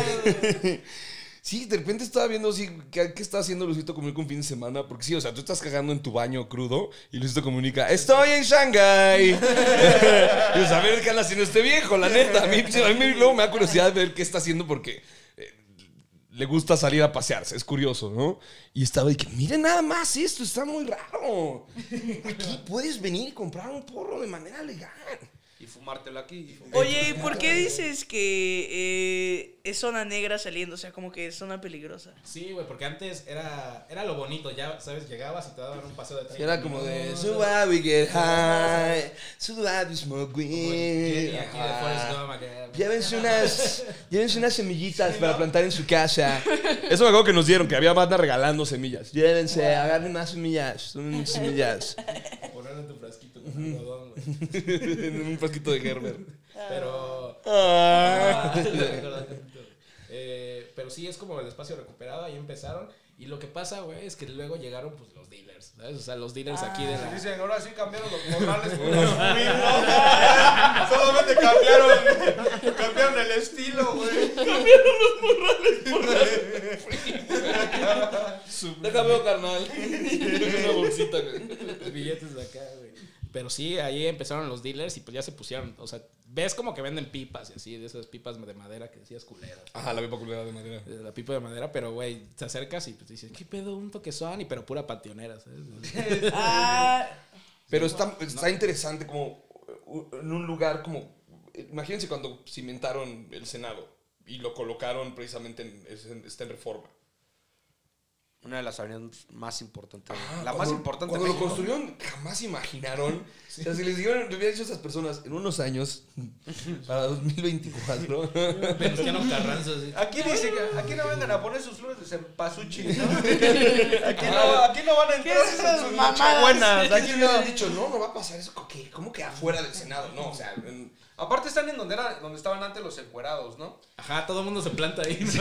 sí, de repente estaba viendo así, ¿qué, qué está haciendo Luisito Comunica un fin de semana? Porque sí, o sea, tú estás cagando en tu baño crudo y Luisito Comunica, estoy en Shanghái. Y pues, a ver qué anda haciendo este viejo, la neta. A mí, a mí luego me da curiosidad ver qué está haciendo porque eh, le gusta salir a pasearse, es curioso, ¿no? Y estaba de que, miren nada más esto, está muy raro. Aquí puedes venir y comprar un porro de manera legal. Y fumártelo aquí. Oye, ¿y por qué dices que eh, es zona negra saliendo? O sea, como que es zona peligrosa. Sí, güey, porque antes era, era lo bonito, ya, ¿sabes? Llegabas y te daban un paseo de treinta Era como de, minutos. so why we get high, so why we smoke Como el weed. Jenny aquí de Forrest Gump, acá. Llévense unas, llévense unas semillitas para plantar en su casa. Eso me acuerdo que nos dieron, que había banda regalando semillas. Llévense, agarren más semillas, son semillas. Ponerlo en tu frasquito con algodón, güey. En un frasquito de Gerber. Pero... Ah. Eh, pero sí, es como el espacio recuperado, ahí empezaron. Y lo que pasa, güey, es que luego llegaron pues los dealers, ¿sabes? O sea, los dealers aquí de la... Dicen, ahora sí cambiaron los morrales por los mismos. Solamente cambiaron, cambiaron el estilo, güey. Déjame ver, carnal. Una bolsita, güey. Los billetes de acá. güey. Pero sí, ahí empezaron los dealers y pues ya se pusieron, o sea, ves como que venden pipas y así, de esas pipas de madera que decías culeras. Ajá, la pipa culera de madera. De la pipa de madera, pero güey, te acercas y pues dices, ¿qué pedo? Un toquezón, y pero pura pationera, ¿sabes? Ah, Pero está, está interesante como uh, en un lugar como... Imagínense cuando cimentaron el Senado y lo colocaron precisamente en, en, está en Reforma. Una de las avenidas más importantes. Ah, la cuando, más importante. Cuando de lo México. construyeron, jamás imaginaron. Sí. O sea, si les dijeron, le hubieran dicho a esas personas, en unos años, para dos mil veinticuatro. Venustiano Carranza, así. Aquí dice que aquí no vengan a poner sus flores de cempasúchil, ¿no? Aquí no, aquí no van a entrar ¿Qué es esas sus mamadas? buenas. Aquí me han dicho, no, no va a pasar eso. ¿Qué? ¿Cómo que afuera del Senado? No, o sea... En, aparte están en donde era, donde estaban antes los encuerados, ¿no? Ajá, todo el mundo se planta ahí. ¿no?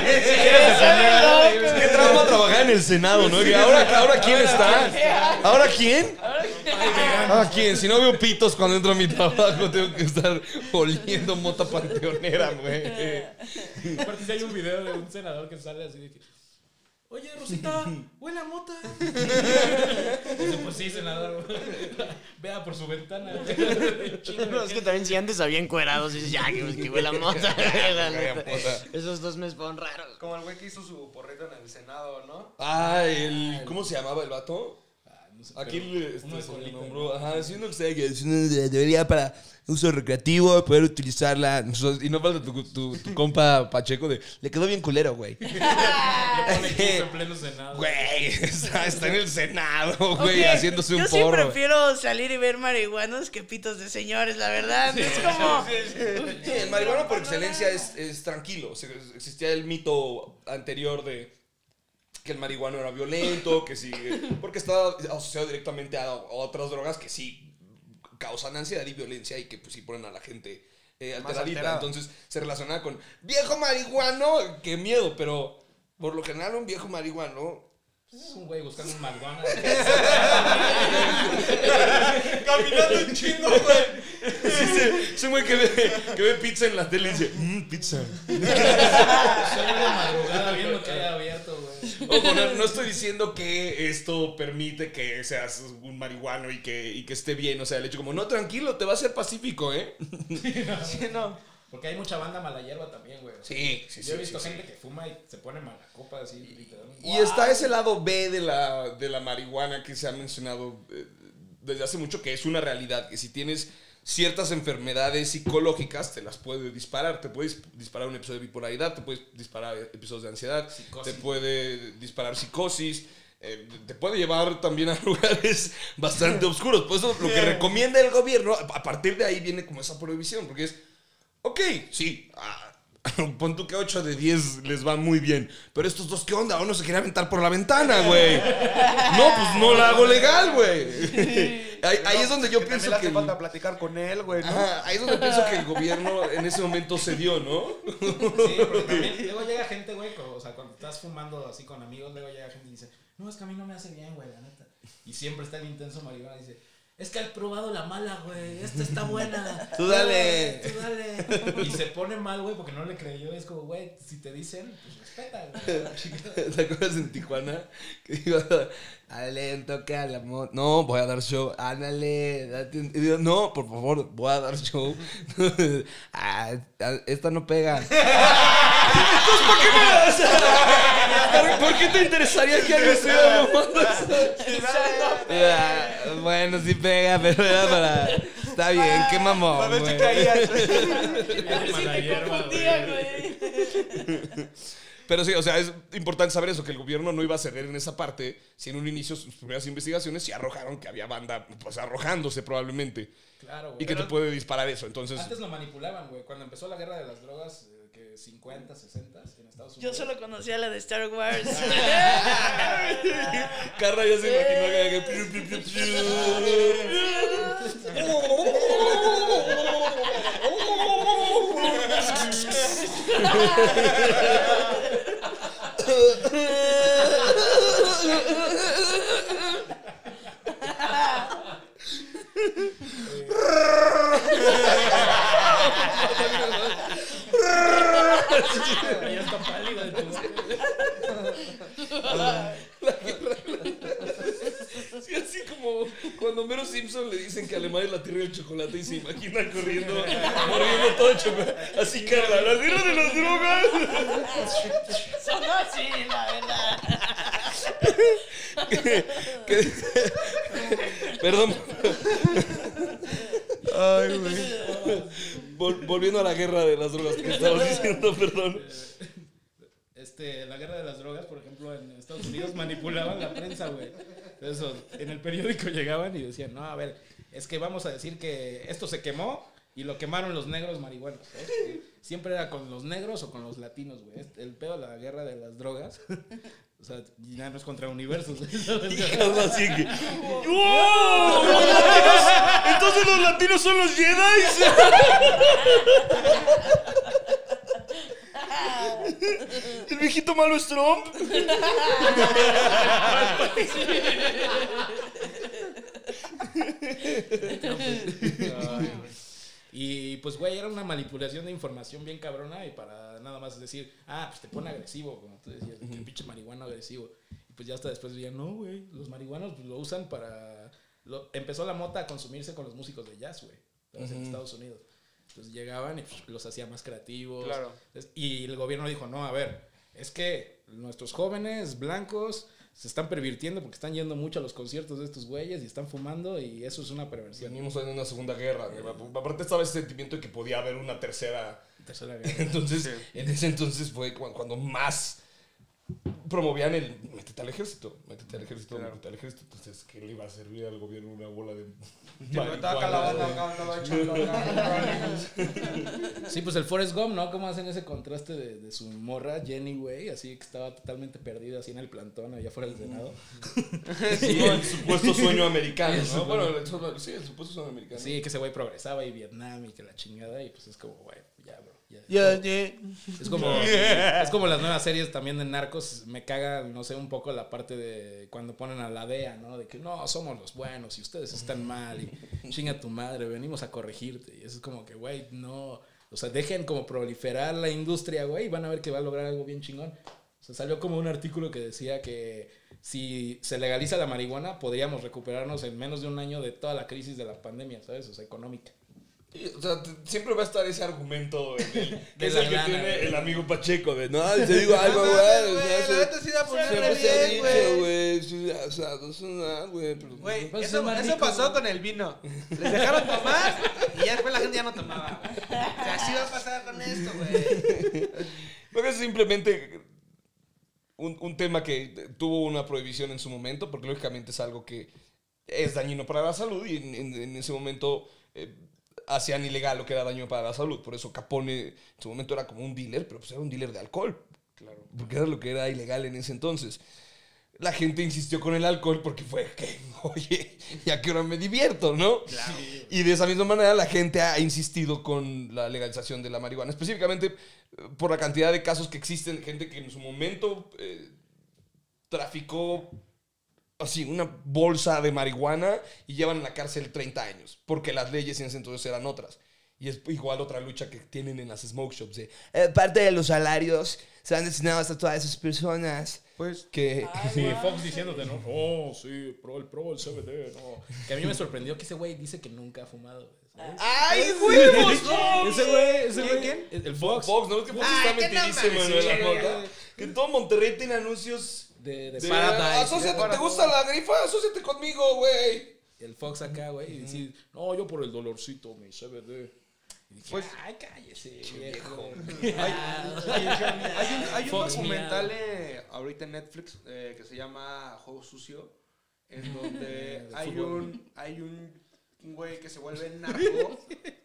Qué trauma trabajar en el Senado, ¿no? Y ahora, ahora quién está. ¿Ahora quién? ¿Ahora quién? Si no veo pitos cuando entro a mi trabajo, tengo que estar oliendo mota panteonera, güey. Aparte, si hay un video de un senador que sale así de que, oye, Rosita, huele a mota. Dice, pues sí, senador. Vea por su ventana. No, es que también si antes había encuerados, dices, ya, que, que huele a mota. La neta. Esos dos meses fueron raros. Como el güey que hizo su porrito en el Senado, ¿no? Ah, el... ¿Cómo se llamaba el vato? Ah, no sé, Aquí pero este, uno de se colita, le nombró, ¿no? ajá, si uno que sabe que es una de- debería para uso recreativo, poder utilizarla. Y no falta tu, tu, tu compa Pacheco de, le quedó bien culero, güey. Le pone equipo en pleno senado. Güey, está, está en el Senado, güey, ok, haciéndose un yo sí porro. güey. prefiero salir y ver marihuanos que pitos de señores, la verdad. Es como... Sí, el marihuana por excelencia es, es tranquilo. O sea, existía el mito anterior de que el marihuano era violento, que sí, porque estaba asociado directamente a, a otras drogas que sí causan ansiedad y violencia y que pues sí ponen a la gente eh, Más alteradita. alterada. Entonces se relacionaba con viejo marihuano, qué miedo, pero por lo general un viejo marihuano Es un güey buscando un marihuana. caminando un chingo, güey. Sí, sí, es un güey que ve, que ve pizza en la tele y dice, mmm, pizza. Soy de madrugada viendo que haya abierto, güey. Ojo, no, no estoy diciendo que esto permite que seas un marihuano y que, y que esté bien. O sea, el hecho como, no, tranquilo, te va a ser pacífico, ¿eh? Sí, no. Porque hay mucha banda mala hierba también, güey. Sí, sí, sí. Yo he visto sí, gente sí. que fuma y se pone mala copa así, literalmente. Y está ese lado B de la, de la marihuana que se ha mencionado eh, desde hace mucho, que es una realidad, que si tienes ciertas enfermedades psicológicas te las puede disparar. Te puedes disparar un episodio de bipolaridad, te puedes disparar episodios de ansiedad, Psicosis. te puede disparar psicosis, eh, te puede llevar también a lugares bastante oscuros. Por eso lo que recomienda el gobierno, a partir de ahí viene como esa prohibición, porque es, ok, sí, ah, pon tú que ocho de diez les va muy bien. Pero estos dos, ¿qué onda? Uno se quiere aventar por la ventana, güey. No, pues no la hago legal, güey. Ahí, ahí es donde yo Que pienso también le que... hace falta platicar con él, güey, ¿no? Ajá, ahí es donde pienso que el gobierno en ese momento cedió, ¿no? Sí, porque también luego llega gente, güey, co- o sea, cuando estás fumando así con amigos, luego llega gente y dice, no, es que a mí no me hace bien, güey, la neta. Y siempre está el intenso marihuana y dice, es que has probado la mala, güey, esta está buena. Tú dale. Tú dale. Y se pone mal, güey, porque no le creyó. Es como, güey, si te dicen, pues respeta, güey. ¿Te acuerdas en Tijuana? Que iba dale un toque a la moto. No, voy a dar show. Ándale, date un... y digo, no, por favor, voy a dar show. Ah, esta no pega. Entonces, ¿por qué me la das? ¿Por- ¿Por qué te interesaría que alguien estuviera mamando eso? Ah, bueno, sí pega, pero era para... Está bien, qué mamón, A ver si güey. caía. Mala hierba, Confundía, güey. güey. Pero sí, o sea, es importante saber eso, que el gobierno no iba a ceder en esa parte, si en un inicio sus primeras investigaciones sí arrojaron que había banda, pues arrojándose probablemente, Claro, güey. y que te Pero puede disparar eso, entonces... Antes lo manipulaban, güey. Cuando empezó la guerra de las drogas, eh, que cincuenta, sesenta en Estados Yo Unidos. solo conocía la de Star Wars. Carla ya se imaginó que... piu, piu, piu, Ya está pálida de tu Sí, así como cuando Mero Simpson dicen que Alemania es la tierra del chocolate y se imaginan corriendo, mordiendo todo el chocolate. Así, Carla, la tierra de las drogas. Sonó así, la verdad. Que- que- Perdón. Ay, güey. Vol- volviendo a la guerra de las drogas que estabas diciendo, perdón. Este, la guerra de las drogas, por ejemplo, en Estados Unidos manipulaban la prensa, güey. Eso, en el periódico llegaban y decían, no, a ver, es que vamos a decir que esto se quemó y lo quemaron los negros marihuanos. ¿Eh? Siempre era con los negros o con los latinos, güey. El pedo de la guerra de las drogas, o sea, ya no es contra universos. Y Carla así que... ¡Oh! Entonces los latinos son los Jedi. El viejito malo es Trump. Y pues, güey, era una manipulación de información bien cabrona y para nada más decir, ah, pues te pone agresivo, como tú decías, de que pinche marihuano agresivo. Y pues ya hasta después decían, no, güey, los marihuanos pues, lo usan para... Lo... Empezó la mota a consumirse con los músicos de jazz, güey, uh-huh. en Estados Unidos. Entonces llegaban y pues, los hacía más creativos. Claro. Y el gobierno dijo, no, a ver, es que nuestros jóvenes blancos se están pervirtiendo porque están yendo mucho a los conciertos de estos güeyes y están fumando y eso es una perversión. Venimos en una segunda guerra. Eh, Aparte estaba ese sentimiento de que podía haber una tercera. Tercera guerra. Entonces, sí. En ese entonces fue cuando más promovían el métete al ejército, métete al ejército, claro. métete al ejército. Entonces, ¿qué le iba a servir al gobierno una bola de Sí, pues el Forrest Gump, ¿no? ¿Cómo hacen ese contraste de, de su morra, Jenny, güey? Así que estaba totalmente perdida así en el plantón, allá fuera del Senado. Sí, el supuesto sueño americano, ¿no? Bueno, el, sí, el supuesto sueño americano. Sí, que ese güey progresaba y Vietnam y que la chingada y pues es como, güey, ya, bro. Ya, ya. Es como, es como las nuevas series también de narcos. Me caga, no sé, un poco la parte de cuando ponen a la D E A, ¿no? De que no, somos los buenos y ustedes están mal y chinga tu madre, venimos a corregirte. Y eso es como que, güey, no. O sea, dejen como proliferar la industria, güey, y van a ver que va a lograr algo bien chingón. O sea, salió como un artículo que decía que si se legaliza la marihuana, podríamos recuperarnos en menos de un año de toda la crisis de la pandemia, ¿sabes? O sea, económica. O sea, te, siempre va a estar ese argumento de, de, de es el que tiene güey. El amigo Pacheco de no, te digo algo, güey. O sea, la sí da siempre se ha dicho, güey. O sea, no son nada, güey. Güey, eso, eso pasó con el vino. Les dejaron tomar y ya después la gente ya no tomaba. O sea, así va a pasar con esto, güey. Porque es simplemente un, un tema que tuvo una prohibición en su momento, porque lógicamente es algo que es dañino para la salud y en, en, en ese momento... Eh, hacían ilegal lo que era daño para la salud. Por eso Capone en su momento era como un dealer, pero pues era un dealer de alcohol. Claro. Porque era lo que era ilegal en ese entonces. La gente insistió con el alcohol porque fue que, oye, ¿y a qué hora me divierto, no? Claro. Y de esa misma manera la gente ha insistido con la legalización de la marihuana. Específicamente por la cantidad de casos que existen, gente que en su momento eh, traficó... así, una bolsa de marihuana y llevan en la cárcel treinta años, porque las leyes en ese entonces eran otras. Y es igual otra lucha que tienen en las smoke shops. De, eh, parte de los salarios se han destinado a todas esas personas. Pues que... Ay, sí, wow. Fox diciéndote, ¿no? Oh, sí, pro el pro, el C B D, no. Que a mí me sorprendió que ese güey dice que nunca ha fumado. ¿Sabes? ¡Ay, huevos! Ese güey, ese güey. ¿Quién? El Fox. Fox, ¿no? Es que Fox ah, está metidísimo en la mota. Que todo Monterrey tiene anuncios... De, de, de Paradise. Asociate, ¿te gusta la grifa? Asociate conmigo, güey. El Fox acá, güey, y decir, no, yo por el dolorcito, mi C B D. Y dije, pues, ay, cállese, viejo. Hay, hay, hay un, hay un documental eh, ahorita en Netflix eh, que se llama Juego Sucio, en donde hay un, hay un un güey que se vuelve narco.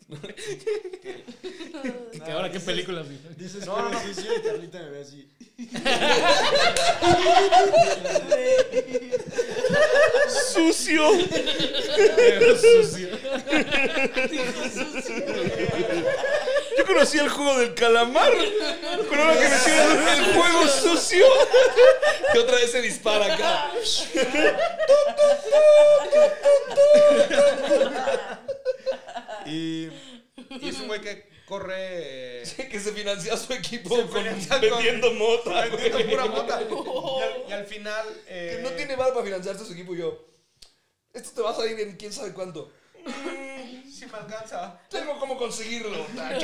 que, que ahora qué películas dices no, no, no. Sucio y Carlita me ve así. Sucio. Sucio. Yo conocí el juego del calamar, pero ahora que me hicieron el juego sucio, que otra vez se dispara acá. y, y es un güey que corre... Sí, que se financia su equipo se con, financia vendiendo con, mota. Vendiendo pura mota. Y al, y al final... Eh, que no tiene bar para financiarse su equipo y yo... Esto te va a salir en quién sabe cuánto. Sí me alcanza. Tengo cómo conseguirlo. Al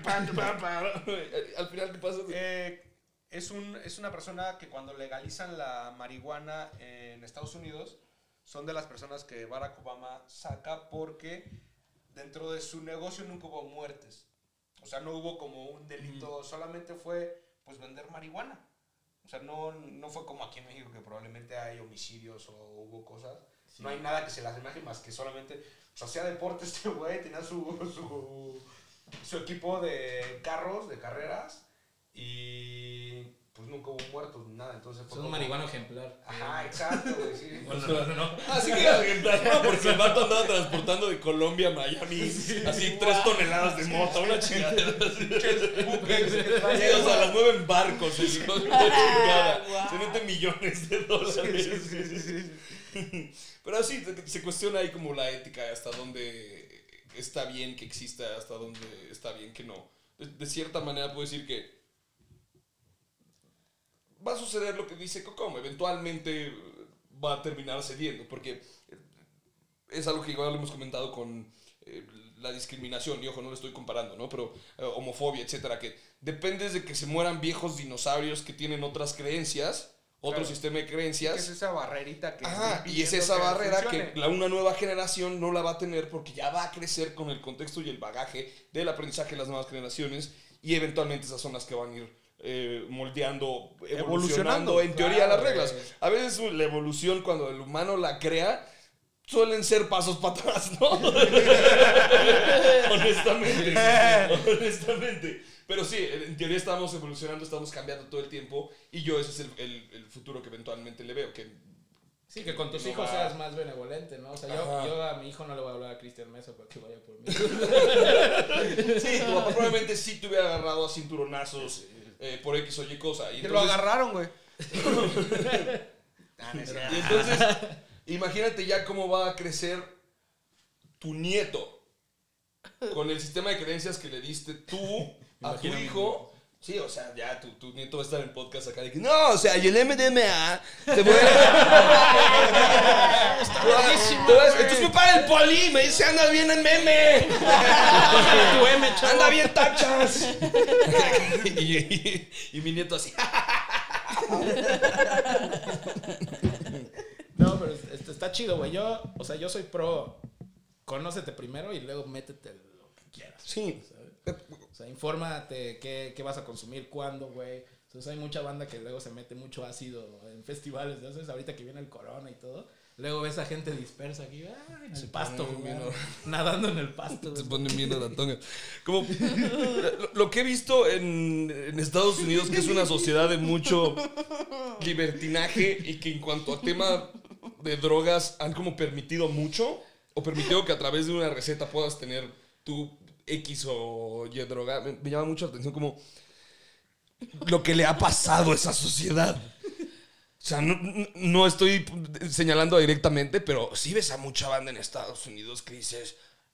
final, ¿qué pasa? Eh, es, un, es una persona que cuando legalizan la marihuana en Estados Unidos, son de las personas que Barack Obama saca porque dentro de su negocio nunca hubo muertes. O sea, no hubo como un delito, solamente fue pues vender marihuana. O sea, no, no fue como aquí en México que probablemente hay homicidios o hubo cosas. Sí. No hay nada que se las asemeje más que solamente... O sea, hacía deporte este güey, tenía su, su, su equipo de carros, de carreras, y pues nunca hubo muertos ni nada. Entonces fue es un como... marihuano ejemplar. Ajá, exacto, güey, sí. Bueno, no, no, no. Así que ejemplar, no, porque el vato andaba transportando de Colombia a Miami, sí, así wow. tres toneladas de mota, una chingadera así. Sí, o sea, las mueven barcos, sí, wow. Se meten millones de dólares. Sí, sí, sí, sí. Pero sí, se cuestiona ahí como la ética, hasta dónde está bien que exista, hasta dónde está bien que no. De, de cierta manera puedo decir que va a suceder lo que dice Cocom, eventualmente va a terminar cediendo, porque es algo que igual hemos comentado con eh, la discriminación, y ojo, no lo estoy comparando, ¿no? Pero eh, homofobia, etcétera, que depende de que se mueran viejos dinosaurios que tienen otras creencias, otro claro. sistema de creencias. Es esa barrerita que... Ajá, y es esa que barrera funcione. Que la, una nueva generación no la va a tener porque ya va a crecer con el contexto y el bagaje del aprendizaje de las nuevas generaciones, y eventualmente esas son las que van a ir eh, moldeando, evolucionando, evolucionando en teoría claro, las reglas. Eh. A veces la evolución, cuando el humano la crea, suelen ser pasos para atrás, ¿no? honestamente, honestamente. Pero sí, en teoría estamos evolucionando, estamos cambiando todo el tiempo, y yo ese es el, el, el futuro que eventualmente le veo. Que sí, que con tus no hijos va... seas más benevolente, ¿no? O sea, yo, yo a mi hijo no le voy a hablar a Cristian Mesa para que vaya por mí. Sí, tu papá probablemente sí te hubiera agarrado a cinturonazos eh, por X o Y cosa. Y te entonces... lo agarraron, güey. Y entonces, imagínate ya cómo va a crecer tu nieto con el sistema de creencias que le diste tú a tu hijo. Sí, o sea, ya tu, tu nieto va a estar en podcast acá de que no, o sea, y el M D M A te voy a... Entonces me para el poli, me dice anda bien en meme. Tu M, chavo. Anda bien tachas. y, y, y mi nieto así. No, pero está, está chido, güey. Yo, o sea, yo soy pro. Conócete primero y luego métete lo que quieras. Sí. ¿Sabes? O sea, infórmate qué, qué vas a consumir, cuándo, güey. Entonces hay mucha banda que luego se mete mucho ácido en festivales, ¿no? Entonces ahorita que viene el corona y todo, luego ves a gente dispersa aquí, ah, en el se pasto, güey, nadando en el pasto. Se ponen bien a la tonga. Como lo, lo que he visto en, en Estados Unidos, que es una sociedad de mucho libertinaje y que en cuanto a tema de drogas han como permitido mucho, o permitido que a través de una receta puedas tener tu X o Y droga. Me, me llama mucho la atención como lo que le ha pasado a esa sociedad. O sea, no, no estoy señalando directamente, pero sí ves a mucha banda en Estados Unidos que dices,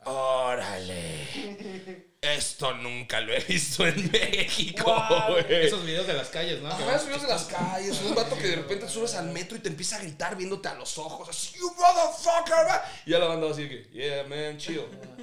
órale, esto nunca lo he visto en México, wow. güey. Esos videos de las calles, ¿no? Ajá, esos videos de las calles. Un vato que de repente subes al metro y te empieza a gritar viéndote a los ojos, así, you motherfucker. Y ya la banda así que, yeah, man, chill.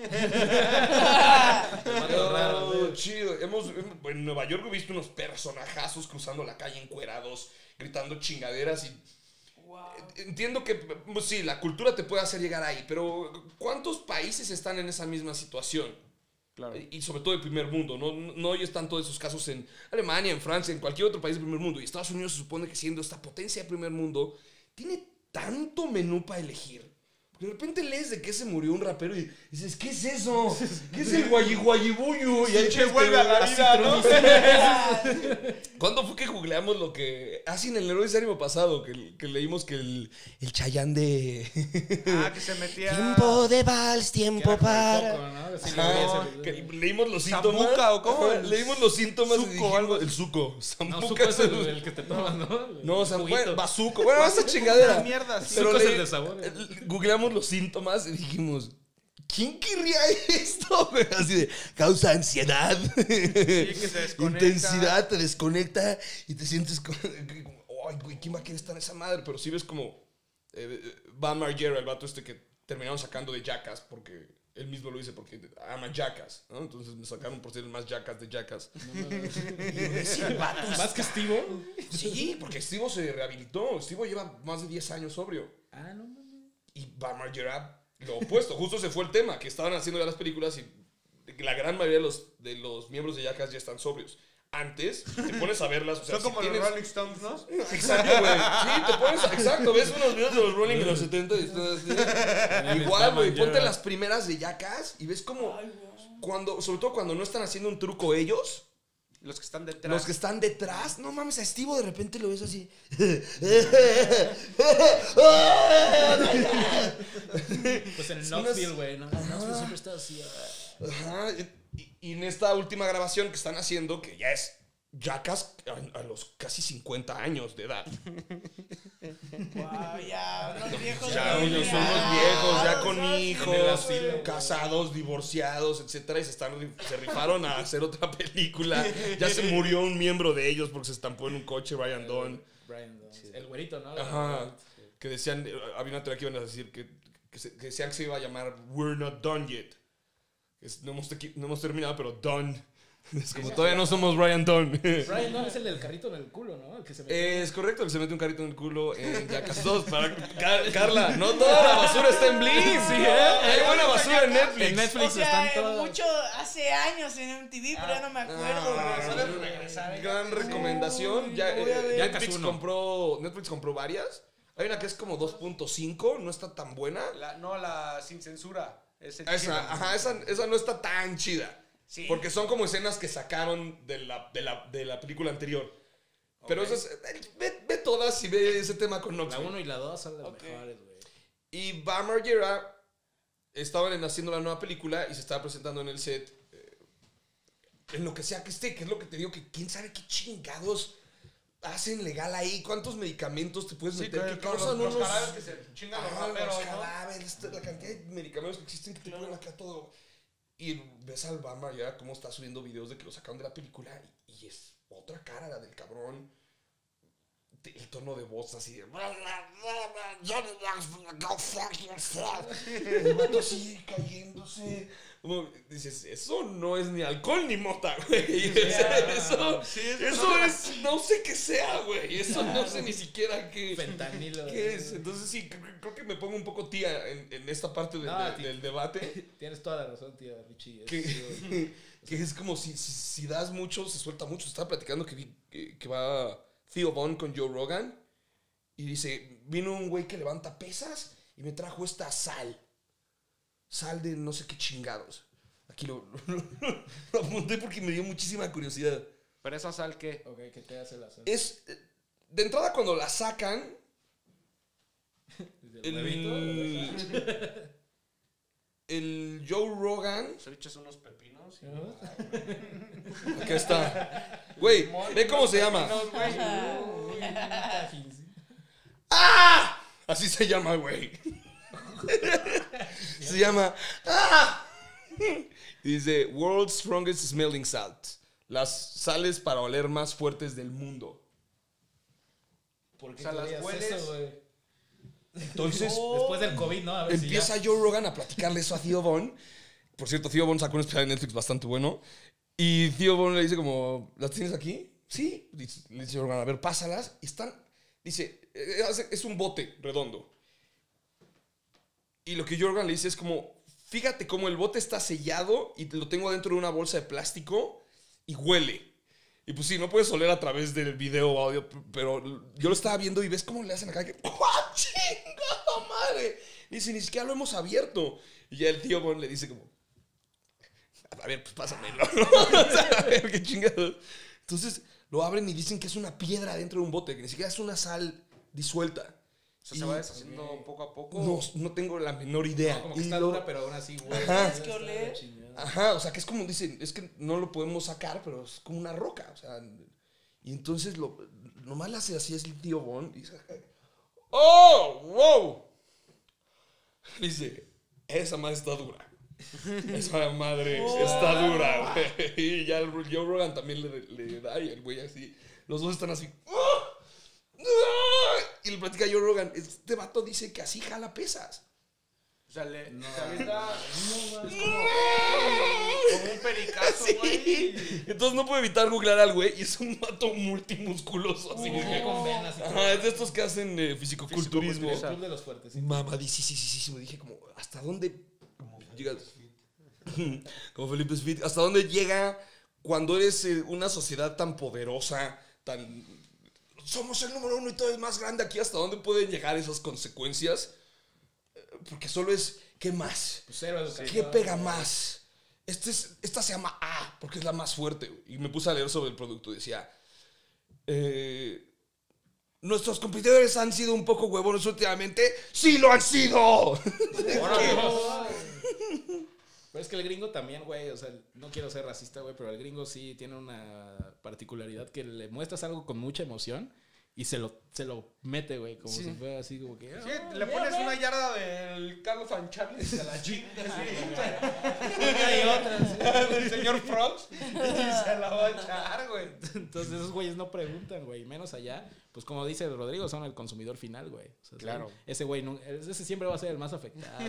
No, chido. Hemos, en Nueva York he visto unos personajazos cruzando la calle encuerados, gritando chingaderas y... Wow. Entiendo que, pues, sí, la cultura te puede hacer llegar ahí, pero ¿cuántos países están en esa misma situación? Claro. Y sobre todo el primer mundo, ¿no? No oyes tanto de esos casos en Alemania, en Francia, en cualquier otro país del primer mundo. Y Estados Unidos se supone que siendo esta potencia del primer mundo, tiene tanto menú para elegir. De repente lees de qué se murió un rapero y dices, ¿qué es eso? ¿Qué es el guayiguayibuyu? Y ahí se vuelve a la vida, ¿no? ¿Cuándo fue que googleamos lo que... Ah, sí, en el Héroe de Ánimo pasado, que, que leímos que el, el Chayán de... Ah, que se metía... Tiempo de vals, tiempo para... Poco, ¿no? Sí, ajá, que leímos los síntomas. ¿Sambuca o cómo? Ajá, leímos los síntomas suco, y dijimos... algo. El suco. No, suco es el, el que te tomas, ¿no? No, Sambuca, bazuco. Bueno, esa chingadera. Mierda, sí. Pero suco le, es el de sabor. ¿eh? Googleamos los síntomas y dijimos... ¿Quién querría esto? Así de, causa ansiedad, sí, que se desconecta. Intensidad, te desconecta y te sientes como, ay, güey, ¿quién va a querer estar en esa madre? Pero sí ves como eh, Bam Margera, el vato este que terminaron sacando de Jackass porque él mismo lo dice porque ama Jackass, ¿no? Entonces me sacaron por ser el más Jackass de Jackass. No, no, no. Sí, ¿Más que Steve? Sí, porque Steve se rehabilitó. Steve lleva más de diez años sobrio. Ah, no mames. Y Bam Margera lo opuesto. Justo se fue el tema, que estaban haciendo ya las películas y la gran mayoría de los, de los miembros de Jackass ya están sobrios. Antes, te pones a verlas, o sea, Son si como tienes... los Rolling Stones, ¿no? Exacto, güey. Sí, te pones... Exacto, ves unos videos de los Rolling en los setenta y estás así. Igual, güey, ponte las primeras de Jackass y ves como... Cuando, sobre todo cuando no están haciendo un truco ellos... Los que están detrás. Los que están detrás, no mames, a Steve de repente lo ves así. Pues en el Knoxville, güey, ¿no? El Knoxville siempre está así. Ajá, y, y en esta última grabación que están haciendo, que ya es Jackass a, a los casi cincuenta años de edad. Wow, ya, unos viejos. Ya, bien unos, son unos viejos, ya con hijos, güey. casados, divorciados, etcétera, y se están se rifaron a hacer otra película. Ya se murió un miembro de ellos porque se estampó en un coche, Ryan Dunn. Brian Dunn. Sí. El güerito, ¿no? Ajá. Que decían, había una teoría que iban a decir que, que, se, que decían que se iba a llamar We're Not Done Yet. Es, no, hemos tequi, no hemos terminado, pero done. Es como todavía no somos Ryan Dunn. Ryan Dunn es el del carrito en el culo, ¿no? El que se mete. Es correcto, el que se mete un carrito en el culo en Jackass dos. Para, Car Carla, no toda la basura está en Blim. Sí, ¿eh? Hay buena basura en Netflix. En Netflix O sea, están todas. mucho hace años en M T V, pero ya no me acuerdo. Ah, gran recomendación. Ya, eh, Netflix, compró, Netflix compró varias. Hay una que es como dos punto cinco, no está tan buena. La, no, la sin censura. Es el esa, ajá, esa, esa no está tan chida. Sí. Porque son como escenas que sacaron de la, de la, de la película anterior. Okay. Pero esas, ve, ve todas y ve ese tema con Knoxville. La uno y la dos son las okay. mejores, güey. Y Bam Margera estaban haciendo la nueva película y se estaba presentando en el set. Eh, en lo que sea que esté, que es lo que te digo, que quién sabe qué chingados hacen legal ahí. ¿Cuántos medicamentos te puedes sí, meter? Que causan los, unos... los cadáveres que se chingan ah, los raperos, los ¿no? cadáveres, la cantidad de medicamentos que existen que te ponen acá todo... Y ves al Bam Margera cómo está subiendo videos de que lo sacaron de la película y, y es otra cara la del cabrón. El tono de voz así de... El vato así cayéndose. Como dices, eso no es ni alcohol ni mota, güey. Yeah. Eso, sí, eso, eso es... No sé qué sea, güey. Eso no sé ni siquiera qué... Fentanilo. ¿Qué es? Entonces sí, creo que me pongo un poco tía en, en esta parte de, no, de, tío, del debate. Tienes toda la razón, tía Richie. Que, que, que es como si, si, si das mucho, se suelta mucho. Estaba platicando que, vi, que, que va Theo Von con Joe Rogan y dice, vino un güey que levanta pesas y me trajo esta sal. Sal de no sé qué chingados. Aquí lo, lo, lo apunté porque me dio muchísima curiosidad. ¿Pero esa sal qué? Ok, ¿qué te hace la sal? Es, de entrada cuando la sacan... ¿El, el, el Joe Rogan... ¿Se echas unos pepinos? ¿Sí? ¿No? Aquí está. Güey, ve cómo se llama. ¡Ah! Así se llama, güey. Se llama... ¡Ah! Dice, World's Strongest Smelling Salt. Las sales para oler más fuertes del mundo. ¿Por qué o sea, las hueles? Eso, güey? Entonces, oh, después del COVID, ¿no? A ver empieza si Joe Rogan a platicarle eso a Theo Von. Por cierto, Theo Von sacó un especial en Netflix bastante bueno. Y Theo Von le dice como, ¿las tienes aquí? Sí. Dice, le dice Joe Rogan, a ver, pásalas. Y están, dice, es un bote redondo. Y lo que Joe Rogan le dice es como, fíjate cómo el bote está sellado y lo tengo dentro de una bolsa de plástico y huele. Y pues sí, no puedes oler a través del video o audio, pero yo lo estaba viendo y ves cómo le hacen acá que ¡ah, chingada madre! Y dice, ni siquiera lo hemos abierto. Y ya el tío Bon le dice como, a ver, pues pásamelo. A ver, qué chingados. Entonces lo abren y dicen que es una piedra dentro de un bote, que ni siquiera es una sal disuelta. O sea, se va deshaciendo okay. poco a poco. No, no tengo la menor idea. No, como que está lo... dura, pero aún así, güey. Tienes que oler. Ajá, o sea, que es como dicen, es que no lo podemos sacar, pero es como una roca, o sea. Y entonces lo nomás le hace así, es el tío Bon, y dice, ¡oh, wow! Dice, esa madre está dura. Esa madre oh. está dura, güey. Y ya el Joe Rogan también le, le da, y el güey así, los dos están así, ¡oh! Y le platica a Joe Rogan, este vato dice que así jala pesas. O sea, le, No, se avienta no, es como, como un pericazo, güey. Sí. Entonces no puedo evitar googlear al güey y es un vato multimusculoso. Así Sí, que- con venas y todo. Ajá, es de estos que hacen eh, fisicoculturismo. El club de los fuertes. Sí. Mamadísimo. Dije como, ¿hasta dónde llega? Como Felipe Smith, ¿hasta dónde llega cuando eres eh, una sociedad tan poderosa, tan... Somos el número uno y todo es más grande aquí? ¿Hasta dónde pueden llegar esas consecuencias? Eh, Porque solo es, ¿qué más? Pues cero educación. ¿Qué pega más? Este es, esta se llama A, porque es la más fuerte. Güey. Y me puse a leer sobre el producto. Decía, eh, nuestros competidores han sido un poco huevones últimamente. ¡Sí lo han sido! Pero es que el gringo también, güey, o sea, no quiero ser racista, güey, pero el gringo sí tiene una particularidad que le muestras algo con mucha emoción y se lo, se lo mete, güey, como Sí. si fuera así, como que... Sí, "Ah, le ya, pones güey". una yarda del Carlos Sanchez y se la chinga. Una y otra, sí. Del señor Frogs y se la va a echar, güey. Entonces esos güeyes no preguntan, güey, menos allá. Pues como dice Rodrigo, son el consumidor final, güey. O sea, Claro. sí, ese güey, no- ese siempre va a ser el más afectado.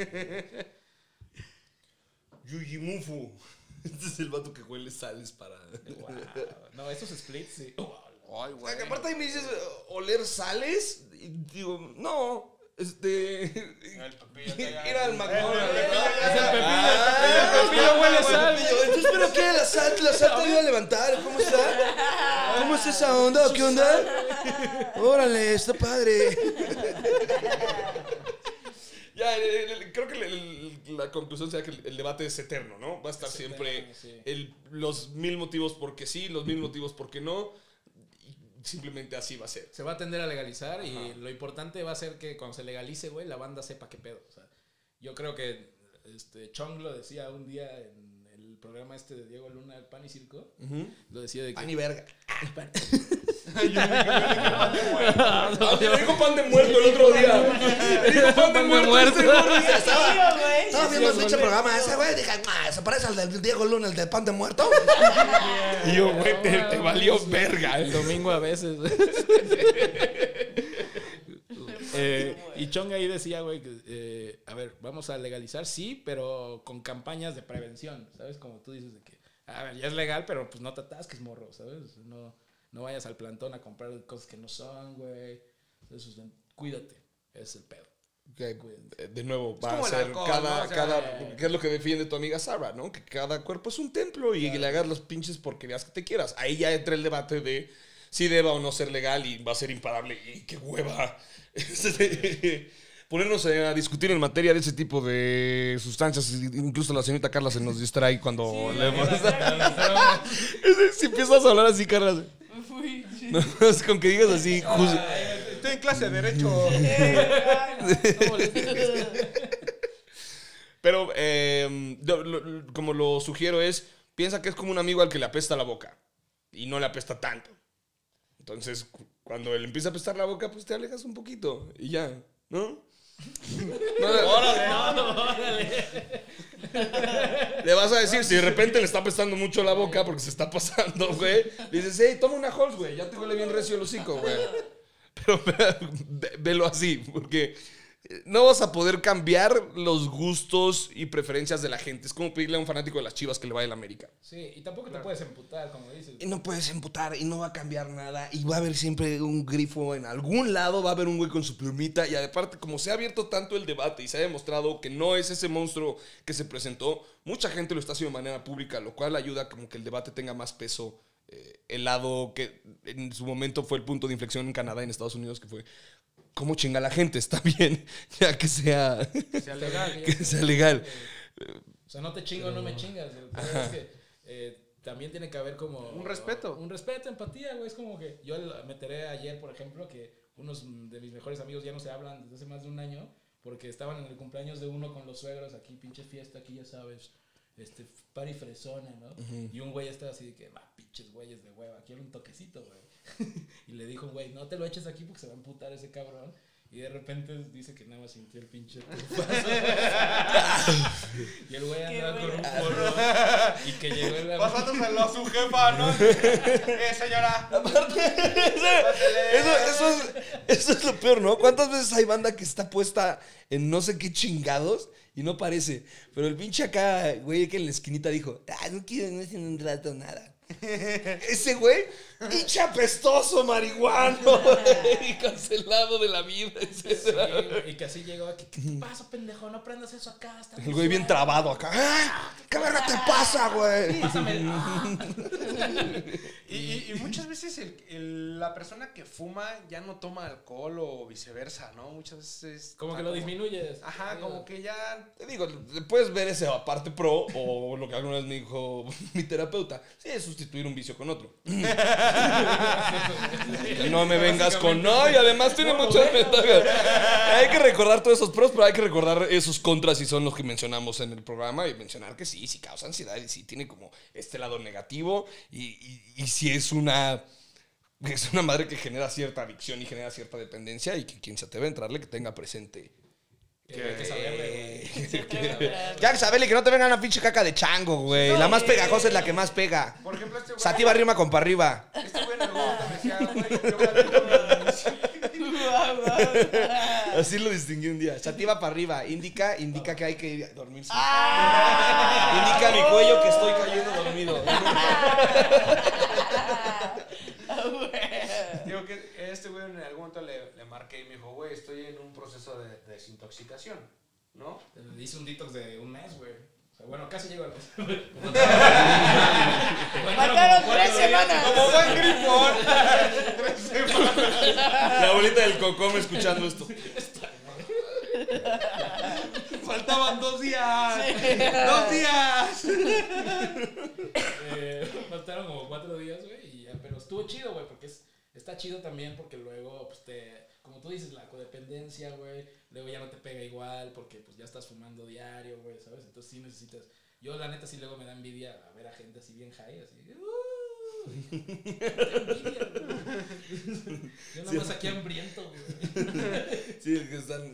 Yuji Mufu. Este es el vato que huele sales para... Wow. No, esos splits, sí. Ay, O sea, que aparte ahí me dices, eh, ¿oler sales? Y digo, no, este... El Pepillo que ya- Ir al McDonald's. Es el Pepillo, Ah, el Pepillo huele el sal. Pepillo. Entonces, ¿pero qué? ¿La sal, la sal te ayuda a levantar? ¿Cómo está? ¿Cómo está esa onda? ¿Qué onda? Órale, está padre. Ya, el- el- creo que el- el- la conclusión será que el, el debate es eterno, ¿no? Va a estar Es siempre eterno, sí. el- los mil motivos por qué sí, los mil motivos por qué no. Y simplemente así va a ser. Se va a tender a legalizar y Ajá. lo importante va a ser que cuando se legalice, güey, la banda sepa qué pedo. O sea, yo creo que este, Chong lo decía un día en el programa este de Diego Luna, el Pan y Circo. Lo decía de que... Pan y verga. Pan- Ah, me dijo pan de muerto el otro día. Me dijo pan de muerto. este gordo. Tío, güey. Estaba viendo el pinche programa ese, güey. Dije, ah, se parece al del Diego Luna, el del pan de muerto. Y yo, güey, te, te valió verga. El domingo a veces. Eh, y Chong ahí decía, güey, que, eh, a ver, vamos a legalizar, sí, pero con campañas de prevención, ¿sabes? Como tú dices, de que, a ver, ya es legal, pero pues no te atasques, morro, ¿sabes? No, no vayas al plantón a comprar cosas que no son, güey. Entonces, cuídate, es el pedo. Que, eh, de nuevo, va como a el ser alcohol, cada, ¿no? O sea, cada, ¿qué es lo que defiende tu amiga Sara, no? Que cada cuerpo es un templo y que le hagas los pinches porquerías que te quieras. Ahí ya entra el debate de si deba o no ser legal y va a ser imparable. Y qué hueva. Ponernos a discutir en materia de ese tipo de sustancias. Incluso la señorita Carla se nos distrae cuando Sí, le la Si empiezas a hablar así, Carla. Me fui. No, es con que digas así. juz- Estoy en clase de Derecho. Pero eh, lo- lo- como lo sugiero es, piensa que es como un amigo al que le apesta la boca y no le apesta tanto. Entonces, cu- cuando él empieza a apestar la boca, pues te alejas un poquito y ya, ¿no? No, le vas a decir, si de repente le está apestando mucho la boca porque se está pasando, güey, le dices, hey, toma una Halls, güey, ya te huele bien recio el hocico, güey. Pero ve- velo así, porque no vas a poder cambiar los gustos y preferencias de la gente. Es como pedirle a un fanático de las Chivas que le vaya a la América. Sí, y tampoco te puedes emputar, como dices. Y no puedes emputar y no va a cambiar nada. Y va a haber siempre un grifo en algún lado. Va a haber un güey con su plumita. Y aparte, como se ha abierto tanto el debate y se ha demostrado que no es ese monstruo que se presentó, mucha gente lo está haciendo de manera pública, lo cual ayuda como que el debate tenga más peso. Eh, el lado que en su momento fue el punto de inflexión en Canadá y en Estados Unidos, que fue cómo chinga la gente. Está bien, ya que sea, Sea legal. que sea legal. O sea, no te chingo, no me chingas. El pedo es que eh, también tiene que haber como... Un respeto. Un respeto, empatía, güey. Es como que yo me enteré ayer, por ejemplo, que unos de mis mejores amigos ya no se hablan desde hace más de un año porque estaban en el cumpleaños de uno con los suegros, aquí pinche fiesta, aquí ya sabes, este, party fresona, ¿no? Y un güey estaba así de que, va, pinches güeyes de hueva, quiero un toquecito, güey. Y le dijo, güey, no te lo eches aquí porque se va a emputar ese cabrón. Y de repente dice que nada más sintió el pinche tufazo. Y el güey andaba con un porro. Y que llegó en la... Pasándoselo a su jefa, ¿no? Eh, señora. Aparte, eso, eso, es, eso es lo peor, ¿no? ¿Cuántas veces hay banda que está puesta en no sé qué chingados y no parece? Pero el pinche acá, güey, que en la esquinita dijo, ah, no quiero no en un rato nada. Ese güey, pinche apestoso marihuano, y cancelado de la vida, etcétera. Sí, güey, y que así llegó aquí. ¿Qué te pasa, pendejo? No prendas eso acá. Está El güey bien trabado acá. ¡Ah! ¿Qué verga te pasa, güey? Pásame. Ah. Y, y, y muchas veces el, el, la persona que fuma ya no toma alcohol o viceversa, ¿no? Muchas veces... Como que lo disminuyes. Ajá, como que ya... Te digo, puedes ver esa parte pro o lo que alguna vez me dijo mi terapeuta. Sí, es sustituir un vicio con otro. No me vengas con no, y además tiene muchas ventajas. Hay que recordar todos esos pros, pero hay que recordar esos contras y son los que mencionamos en el programa y mencionar que sí, sí causa ansiedad y sí tiene como este lado negativo y, y, y sí es una... Es una madre que genera cierta adicción y genera cierta dependencia y que quien se atreve a entrarle que tenga presente. Que hay que saberle, güey. Ya que saberle que no te venga una pinche caca de chango, güey. La más pegajosa es la que más pega. Por ejemplo, este güey... Sativa rima con para arriba. Este güey en algún momento me decía, güey, yo me Así lo distinguí un día. Sativa para arriba. Indica, indica que hay que dormirse. Ah. Indica mi cuello que estoy cayendo dormido. Digo que este güey en algún momento le, le marqué y me dijo, güey, estoy en un proceso de, de desintoxicación, ¿no? Le hice un detox de un mes, güey. O sea, bueno, casi llegó al mes. Mataron tres semanas. Como buen grifón. Tres semanas. La abuelita del Cocom escuchando esto. Faltaban dos días. Sí. Dos días. Eh, faltaron como cuatro días, güey. Y ya, pero estuvo chido, güey, porque es, está chido también porque luego, pues, te, como tú dices, la codependencia, güey, luego ya no te pega igual porque, pues, ya estás fumando diario, güey, ¿sabes? Entonces sí necesitas... Yo, la neta, sí luego me da envidia a ver a gente así bien high, así... Uh, envidia, güey. Yo nada más aquí hambriento, güey. Sí, el que están...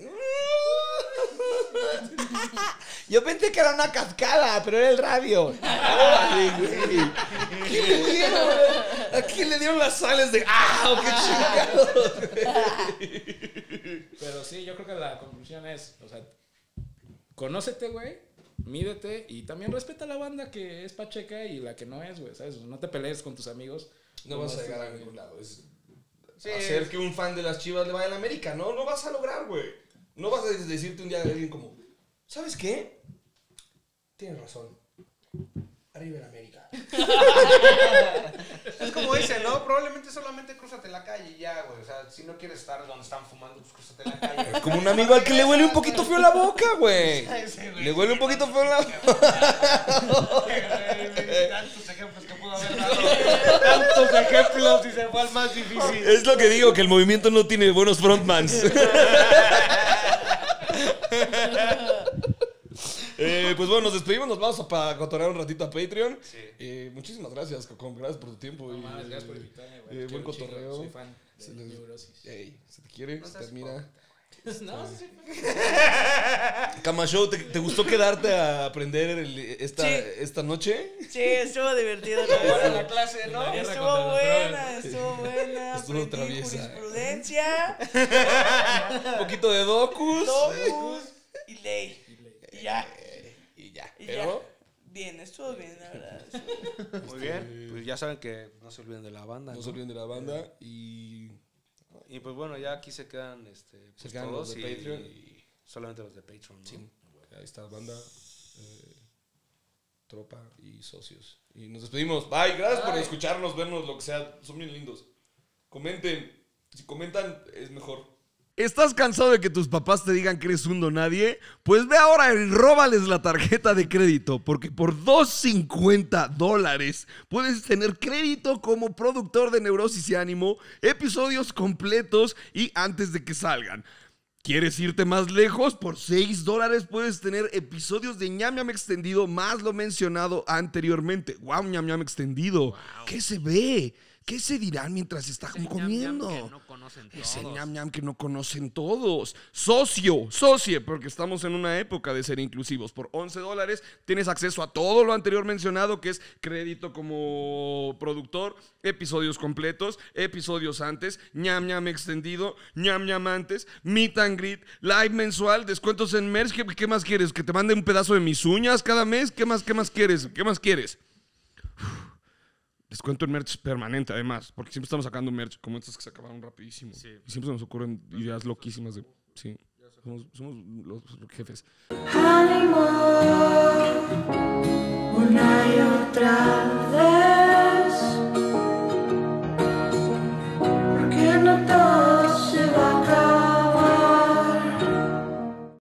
Yo pensé que era una cascada, pero era el radio. ¡Órale, güey! ¿Qué le dieron? ¿A quién le dieron las sales de... ¡Ah, qué chingados! Pero sí, yo creo que la conclusión es, o sea, conócete, güey, mídete y también respeta a la banda que es pacheca y la que no es, güey, ¿sabes? No te pelees con tus amigos. No vas a llegar a ningún lado. Es Sí, hacer es- que un fan de las Chivas le vaya a la América. No, no vas a lograr, güey. No vas a decirte un día a alguien como, ¿sabes qué? Tienes razón. Arriba en América. Es como dicen, ¿no? Probablemente solamente crúzate la calle y ya, güey. O sea, si no quieres estar donde están fumando, pues crúzate la calle. Como un amigo al que le huele un poquito feo la boca, güey. Le huele un poquito feo la boca. Tantos ejemplos que pudo haber dado. Tantos ejemplos y se fue al más difícil. Es lo que digo, que el movimiento no tiene buenos frontmans. Eh, pues bueno, nos despedimos, nos vamos a pa- cotorrear un ratito a Patreon. Sí. Eh, muchísimas gracias, Cocom, gracias por tu tiempo. No y, mames, gracias por invitarme, güey. eh, Te buen quiero un chingo, cotorreo. soy fan de Se les- Neurosis. Ey, se te quiere, No se te seas admira. No, sí, sí. Cama Show, ¿te, te gustó quedarte a aprender el- esta, Sí. esta noche? Sí, estuvo divertido. la Para verdad. la clase, ¿no? La guerra Estuvo contra los buena, drogas. estuvo buena. Estuvo Aprendí traviesa. jurisprudencia, Un poquito de docus. docus y ley. Y ya, Y ya. y Pero, ya. Bien, estuvo bien, la verdad. Muy bien. Pues ya saben que no se olviden de la banda. no ¿no? se olviden de la banda y Y pues bueno, ya aquí se quedan, este, pues se quedan los todos de y- Patreon. y solamente los de Patreon, ¿no? Sí, ahí está banda, eh, tropa y socios. Y nos despedimos. Bye, gracias por Bye. escucharnos, vernos, lo que sea. Son bien lindos. Comenten. Si comentan, es mejor. ¿Estás cansado de que tus papás te digan que eres un donadie? Pues ve ahora y róbales la tarjeta de crédito, porque por doscientos cincuenta dólares puedes tener crédito como productor de Neurosis y Ánimo, episodios completos y antes de que salgan. ¿Quieres irte más lejos? Por seis dólares puedes tener episodios de Ñam Ñam Extendido más lo mencionado anteriormente. ¡Wow, Ñam Ñam Extendido! ¿Qué se ve? ¿Qué se dirán mientras están Ese comiendo? ñam ñam que no conocen Ese todos. ñam ñam que no conocen todos. Socio, socie, porque estamos en una época de ser inclusivos. Por once dólares tienes acceso a todo lo anterior mencionado, que es crédito como productor, episodios completos, episodios antes, ñam ñam extendido, ñam ñam antes, meet and greet, live mensual, descuentos en merch. ¿Qué, qué más quieres? ¿Que te mande un pedazo de mis uñas cada mes? ¿Qué más, qué más quieres? ¿Qué más quieres? Descuento en merch permanente, además, porque siempre estamos sacando merch como estas que se acabaron rapidísimo. Sí. Y siempre se nos ocurren ideas loquísimas de... Sí, somos, somos los jefes. Ánimo, una y otra vez.